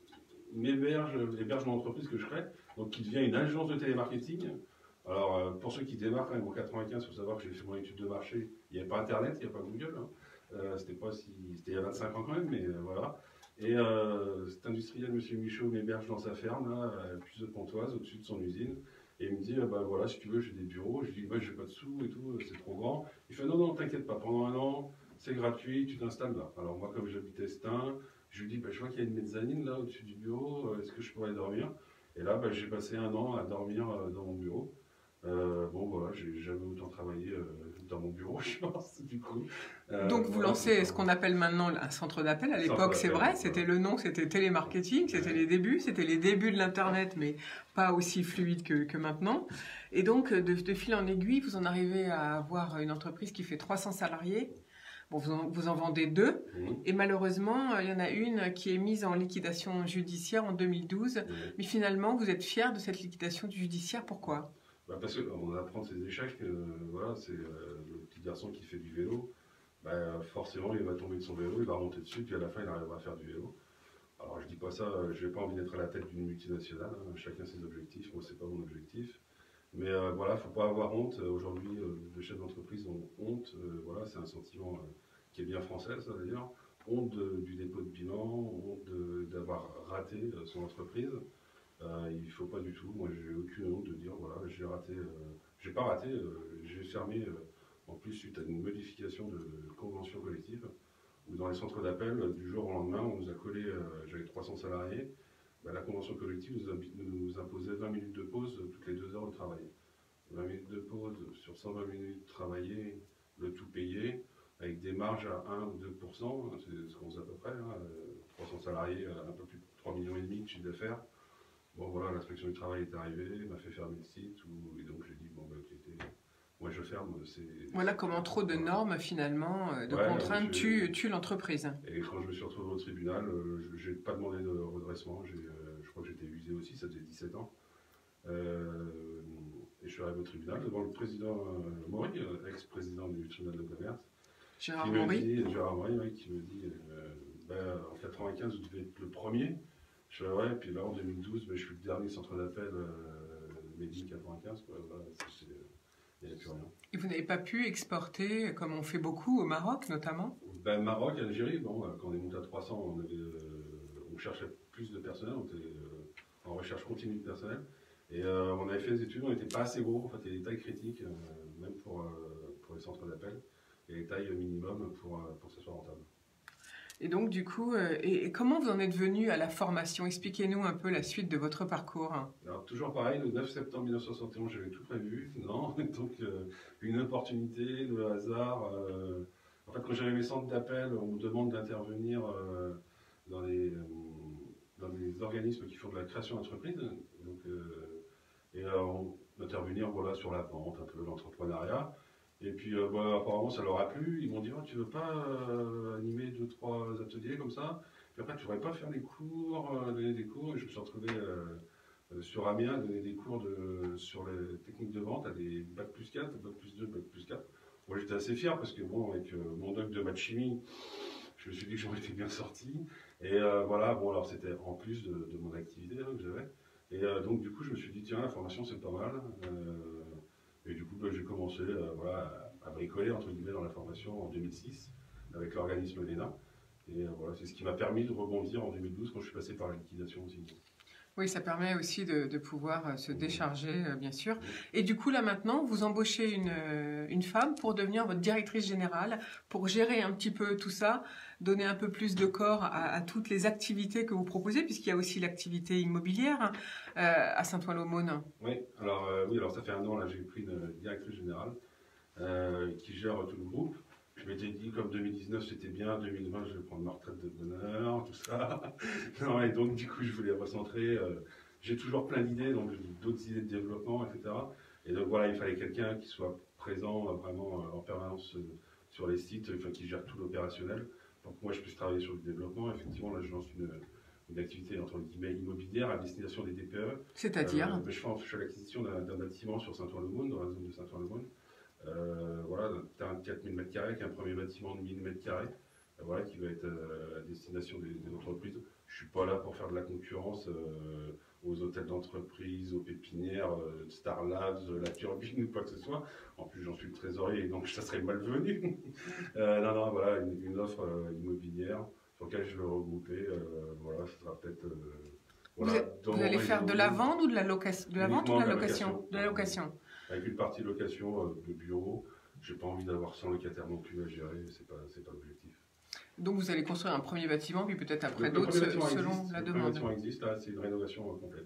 héberge l'entreprise que je crée, donc qui devient une agence de télémarketing. Alors, pour ceux qui démarrent quand même en 95, il faut savoir que j'ai fait mon étude de marché, il n'y avait pas Internet, il n'y avait pas Google, hein. C'était il y a 25 ans quand même, mais voilà. Et cet industriel, monsieur Michaud, m'héberge dans sa ferme, là, à Puce de Pontoise, au-dessus de son usine. Et il me dit, bah voilà, si tu veux, j'ai des bureaux. Je dis, ouais, j'ai pas de sous et tout, c'est trop grand. Il fait, non, t'inquiète pas, pendant un an, c'est gratuit, tu t'installes là. Alors moi, comme j'habitais Stein, je lui dis, bah, je vois qu'il y a une mezzanine là, au-dessus du bureau, est-ce que je pourrais dormir? Et là, bah, j'ai passé un an à dormir dans mon bureau. Bon, voilà, j'ai jamais autant travaillé dans mon bureau, je pense, du coup. Donc vous voilà, lancez ce qu'on appelle maintenant un centre d'appel. À l'époque, c'est vrai, c'était le nom, c'était télémarketing, c'était les débuts de l'Internet, mais pas aussi fluide que maintenant. Et donc, de fil en aiguille, vous en arrivez à avoir une entreprise qui fait 300 salariés. Bon, vous en vendez 2, et malheureusement, il y en a une qui est mise en liquidation judiciaire en 2012. Mais finalement, vous êtes fier de cette liquidation judiciaire, pourquoi? Parce qu'on apprend de ses échecs, voilà, c'est le petit garçon qui fait du vélo, forcément il va tomber de son vélo, il va remonter dessus, puis à la fin il arrivera à faire du vélo. Alors je dis pas ça, je n'ai pas envie d'être à la tête d'une multinationale, hein, chacun ses objectifs, moi c'est pas mon objectif. Mais voilà, faut pas avoir honte. Aujourd'hui, les chefs d'entreprise ont honte, voilà, c'est un sentiment qui est bien français, ça d'ailleurs. Honte du dépôt de bilan, honte d'avoir raté son entreprise. Il ne faut pas du tout, moi j'ai aucune honte de dire voilà, j'ai raté, j'ai pas raté, j'ai fermé en plus suite à une modification de convention collective, où dans les centres d'appel, du jour au lendemain, on nous a collé, j'avais 300 salariés, la convention collective nous imposait 20 minutes de pause toutes les 2 heures de travail. 20 minutes de pause sur 120 minutes travaillées, le tout payé, avec des marges à 1 ou 2%, hein, c'est ce qu'on sait à peu près, hein, 300 salariés, un peu plus de 3,5 millions de chiffre d'affaires. Bon voilà, l'inspection du travail est arrivée, m'a fait fermer le site, et donc j'ai dit, bon bah écoutez, moi je ferme. Voilà comment trop de normes finalement, de contraintes tuent l'entreprise. Et quand je me suis retrouvé au tribunal, je n'ai pas demandé de redressement, je crois que j'étais usé aussi, ça faisait 17 ans. Et je suis arrivé au tribunal devant le président Maury, ex-président du tribunal de commerce. Gérard Maury, oui, qui me dit, en 95 vous devez être le premier. Je fais ouais, puis là en 2012, je suis le dernier centre d'appel Made in 95, voilà, il n'y a plus rien. Et vous n'avez pas pu exporter, comme on fait beaucoup, au Maroc notamment? Maroc, Algérie, bon, quand on est monté à 300, on cherchait plus de personnel, on était en recherche continue de personnel. Et on avait fait des études, on n'était pas assez gros, en fait, il y a des tailles critiques, même pour les centres d'appel, et des tailles minimum pour que ça soit rentable. Et donc, du coup, et comment vous en êtes venu à la formation? Expliquez-nous un peu la suite de votre parcours. Alors, toujours pareil, le 9 septembre 1971, j'avais tout prévu, non? Donc, une opportunité, le hasard. En fait, quand j'avais mes centres d'appel, on me demande d'intervenir dans les organismes qui font de la création d'entreprise. D'intervenir voilà, sur la vente, un peu l'entrepreneuriat. Et puis, apparemment, ça leur a plu. Ils m'ont dit, oh, tu veux pas animer 2-3 ateliers comme ça? Puis après, tu voudrais pas faire des cours, donner des cours. Et je me suis retrouvé sur Amiens à donner des cours sur les techniques de vente à des bac plus 4, bac plus 2, bac plus 4. Moi, j'étais assez fier parce que, bon, avec mon doc de maths chimie, je me suis dit que j'en étais bien sorti. Et voilà, bon, alors c'était en plus de mon activité que j'avais. Et donc, du coup, je me suis dit, tiens, la formation, c'est pas mal. Et du coup, j'ai commencé à bricoler, entre guillemets, dans la formation en 2006, avec l'organisme l'ENA. Et voilà, c'est ce qui m'a permis de rebondir en 2012, quand je suis passé par la liquidation aussi. Oui, ça permet aussi de pouvoir se décharger, bien sûr. Et du coup, là maintenant, vous embauchez une femme pour devenir votre directrice générale, pour gérer un petit peu tout ça, donner un peu plus de corps à toutes les activités que vous proposez, puisqu'il y a aussi l'activité immobilière à Saint-Ouen-l'Aumône. Oui, alors ça fait un an, là, j'ai pris une directrice générale qui gère tout le groupe. Je m'étais dit, comme 2019 c'était bien, 2020 je vais prendre ma retraite de bonheur, tout ça. Non, et donc du coup je voulais recentrer. J'ai toujours plein d'idées, donc d'autres idées de développement, etc. Et donc voilà, il fallait quelqu'un qui soit présent vraiment en permanence sur les sites, enfin, qui gère tout l'opérationnel. Donc moi je puisse travailler sur le développement. Effectivement, là je lance une activité entre guillemets immobilière à destination des DPE. C'est-à-dire Je fais l'acquisition d'un bâtiment sur Saint-Ouen-le-Monde, dans la zone de Saint-Ouen-le-Monde. Voilà, un terrain de 4000 m² avec un premier bâtiment de 1000 m², voilà, qui va être à destination des entreprises. Je ne suis pas là pour faire de la concurrence aux hôtels d'entreprise, aux pépinières, Star Labs, la Turbine ou quoi que ce soit. En plus, j'en suis le trésorier, donc ça serait malvenu. Non, voilà, une offre immobilière sur laquelle je vais regrouper. Voilà, ce sera peut-être. Voilà, vous allez faire de la vente ou de la location? De la vente ou de la location? De la location. Avec une partie location de bureau. J'ai pas envie d'avoir 100 locataires non plus à gérer, c'est pas l'objectif. Donc vous allez construire un premier bâtiment, puis peut-être après d'autres selon la demande. Le premier bâtiment existe, là c'est une rénovation complète.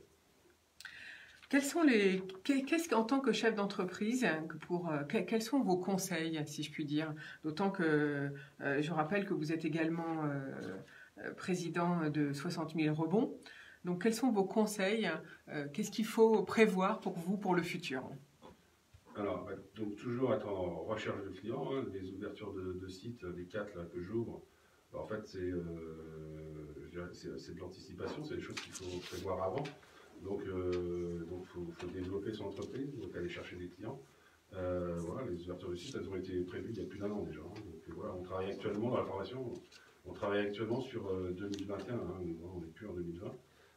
Qu'est-ce qu'en tant que chef d'entreprise, quels sont vos conseils, si je puis dire? D'autant que je rappelle que vous êtes également président de 60 000 rebonds. Donc quels sont vos conseils? Qu'est-ce qu'il faut prévoir pour vous pour le futur? Alors, donc toujours être en recherche de clients, hein, les ouvertures de sites, les 4 là, que j'ouvre, en fait c'est de l'anticipation, c'est des choses qu'il faut prévoir avant. Donc faut développer son entreprise, donc aller chercher des clients. Voilà, les ouvertures de sites, elles ont été prévues il y a plus d'1 an déjà. Hein. Donc voilà, on travaille actuellement dans la formation, on travaille actuellement sur 2021, hein, on n'est plus en 2020.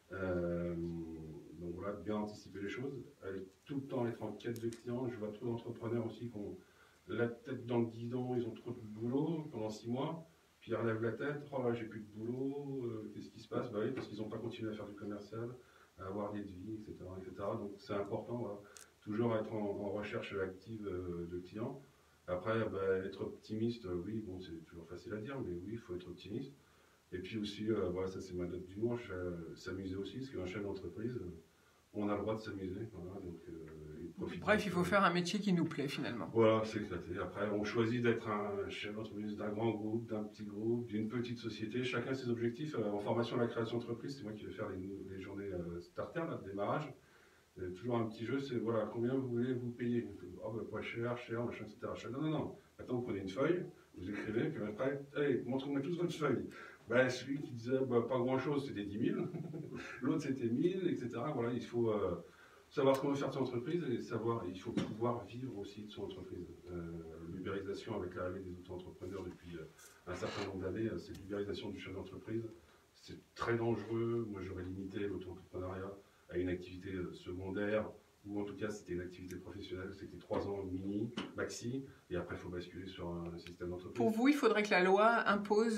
Donc voilà, bien anticiper les choses, aller tout le temps être en quête de clients. Je vois trop d'entrepreneurs aussi qui ont la tête dans le guidon, ils ont trop de boulot pendant 6 mois, puis ils relèvent la tête, oh là j'ai plus de boulot, qu'est-ce qui se passe? Bah oui, parce qu'ils n'ont pas continué à faire du commercial, à avoir des devis, etc. Donc c'est important, voilà. Toujours être en recherche active de clients. Après, être optimiste, oui, bon c'est toujours facile à dire, mais oui, il faut être optimiste. Et puis aussi, voilà, ça c'est ma note du jour, s'amuser aussi, parce qu'un chef d'entreprise, on a le droit de s'amuser. Voilà, donc, bref, il faut faire un métier qui nous plaît finalement. Voilà, c'est éclaté. Après, on choisit d'être un chef d'entreprise d'un grand groupe, d'un petit groupe, d'une petite société. Chacun ses objectifs. En formation à la création d'entreprise, c'est moi qui vais faire les journées starter, là, de démarrage. Toujours un petit jeu, c'est voilà, combien vous voulez vous payer? Oh, bah, pas cher, machin, etc. Non. Maintenant, vous prenez une feuille, vous écrivez, puis après, allez, montrez-moi tous votre feuille. Ben, celui qui disait pas grand-chose, c'était 10 000. L'autre, c'était 1000, etc. Voilà, il faut savoir ce qu'on veut faire de son entreprise et il faut pouvoir vivre aussi de son entreprise. L'ubérisation avec l'arrivée des auto-entrepreneurs depuis un certain nombre d'années, c'est l'ubérisation du chef d'entreprise. C'est très dangereux. Moi, j'aurais limité l'auto-entrepreneuriat à une activité secondaire, ou en tout cas c'était une activité professionnelle, c'était 3 ans maxi, et après il faut basculer sur un système d'entreprise. Pour vous, il faudrait que la loi impose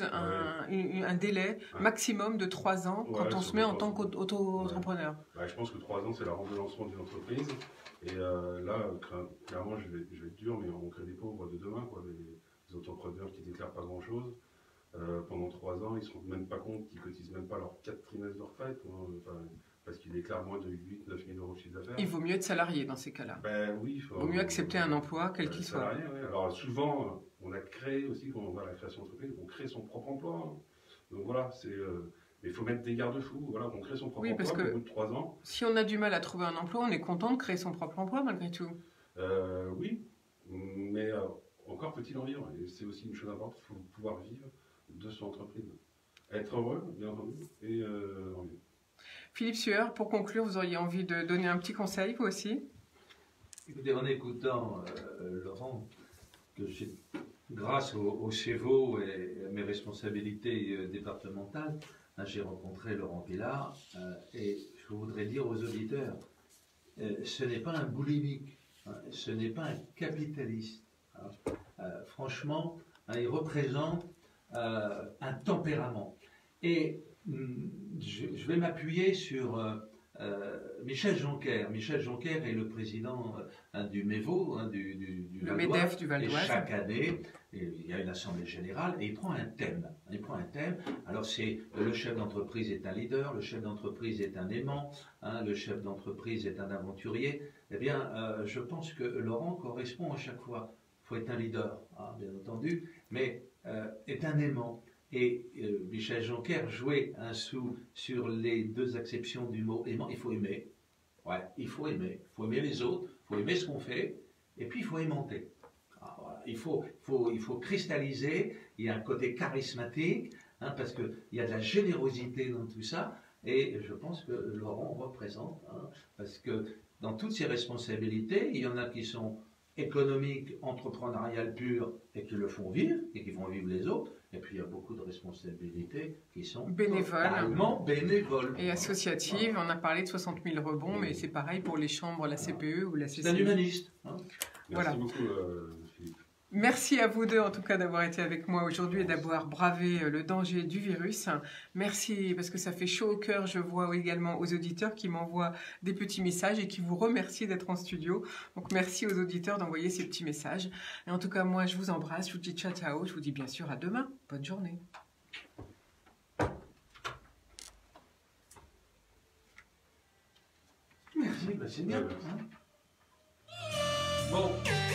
un délai maximum de 3 ans quand on se met en tant qu'auto-entrepreneur. Je pense que 3 ans c'est la rampe de lancement d'une entreprise, et là clairement je vais être dur, mais on crée des pauvres de demain, quoi, les entrepreneurs qui déclarent pas grand chose. Pendant 3 ans, ils ne se rendent même pas compte qu'ils cotisent même pas leurs 4 trimestres de retraite. Parce qu'il déclare moins de 8 9 000 euros de chiffre d'affaires. Il vaut mieux être salarié dans ces cas-là. Oui, il vaut mieux accepter un emploi, quel qu'il soit. Ouais. Alors souvent, on a créé aussi, quand on va à la création d'entreprise, on crée son propre emploi. Hein. Donc voilà, mais il faut mettre des garde-fous. Voilà, on crée son propre emploi parce que au bout de 3 ans. Si on a du mal à trouver un emploi, on est content de créer son propre emploi malgré tout. Oui, mais encore faut-il en vivre. Et c'est aussi une chose importante, il faut pouvoir vivre de son entreprise. Être heureux, bien entendu, et en vivre. Philippe Sueur, pour conclure, vous auriez envie de donner un petit conseil, vous aussi? Écoutez, en écoutant Laurent, grâce au CEVO et à mes responsabilités départementales, j'ai rencontré Laurent Villard et je voudrais dire aux auditeurs, ce n'est pas un boulimique, ce n'est pas un capitaliste. Franchement, il représente un tempérament. Et je vais m'appuyer sur Michel Jonker. Michel Jonker est le président du MEVO, du MEDEF du Val d'Oise. Et chaque année, il y a une assemblée générale et il prend un thème. Alors c'est le chef d'entreprise est un leader, le chef d'entreprise est un aimant, le chef d'entreprise est un aventurier. Eh bien, je pense que Laurent correspond à chaque fois. faut être un leader, hein, bien entendu, mais est un aimant. Et Michel Joncker jouait un sou sur les deux acceptions du mot aimant. Il faut aimer. Ouais, il faut aimer. Il faut aimer les autres, il faut aimer ce qu'on fait, et puis il faut aimanter. Ah, voilà. Il faut cristalliser, il y a un côté charismatique, hein, parce qu'il y a de la générosité dans tout ça, et je pense que Laurent représente, hein, parce que dans toutes ces responsabilités, il y en a qui sont économiques, entrepreneuriales pures, et qui le font vivre, et qui font vivre les autres, et puis il y a beaucoup de responsabilités qui sont totalement bénévoles. Et associatives. On a parlé de 60 000 rebonds, mais c'est pareil pour les chambres, la CPE ou la CCE. C'est un humaniste. Hein. Merci beaucoup, Philippe. Merci à vous deux en tout cas d'avoir été avec moi aujourd'hui et d'avoir bravé le danger du virus. Merci parce que ça fait chaud au cœur. Je vois également aux auditeurs qui m'envoient des petits messages et qui vous remercient d'être en studio. Donc merci aux auditeurs d'envoyer ces petits messages. Et en tout cas moi je vous embrasse, je vous dis ciao ciao, je vous dis bien sûr à demain. Bonne journée. Merci, c'est bien. Hein. Bon.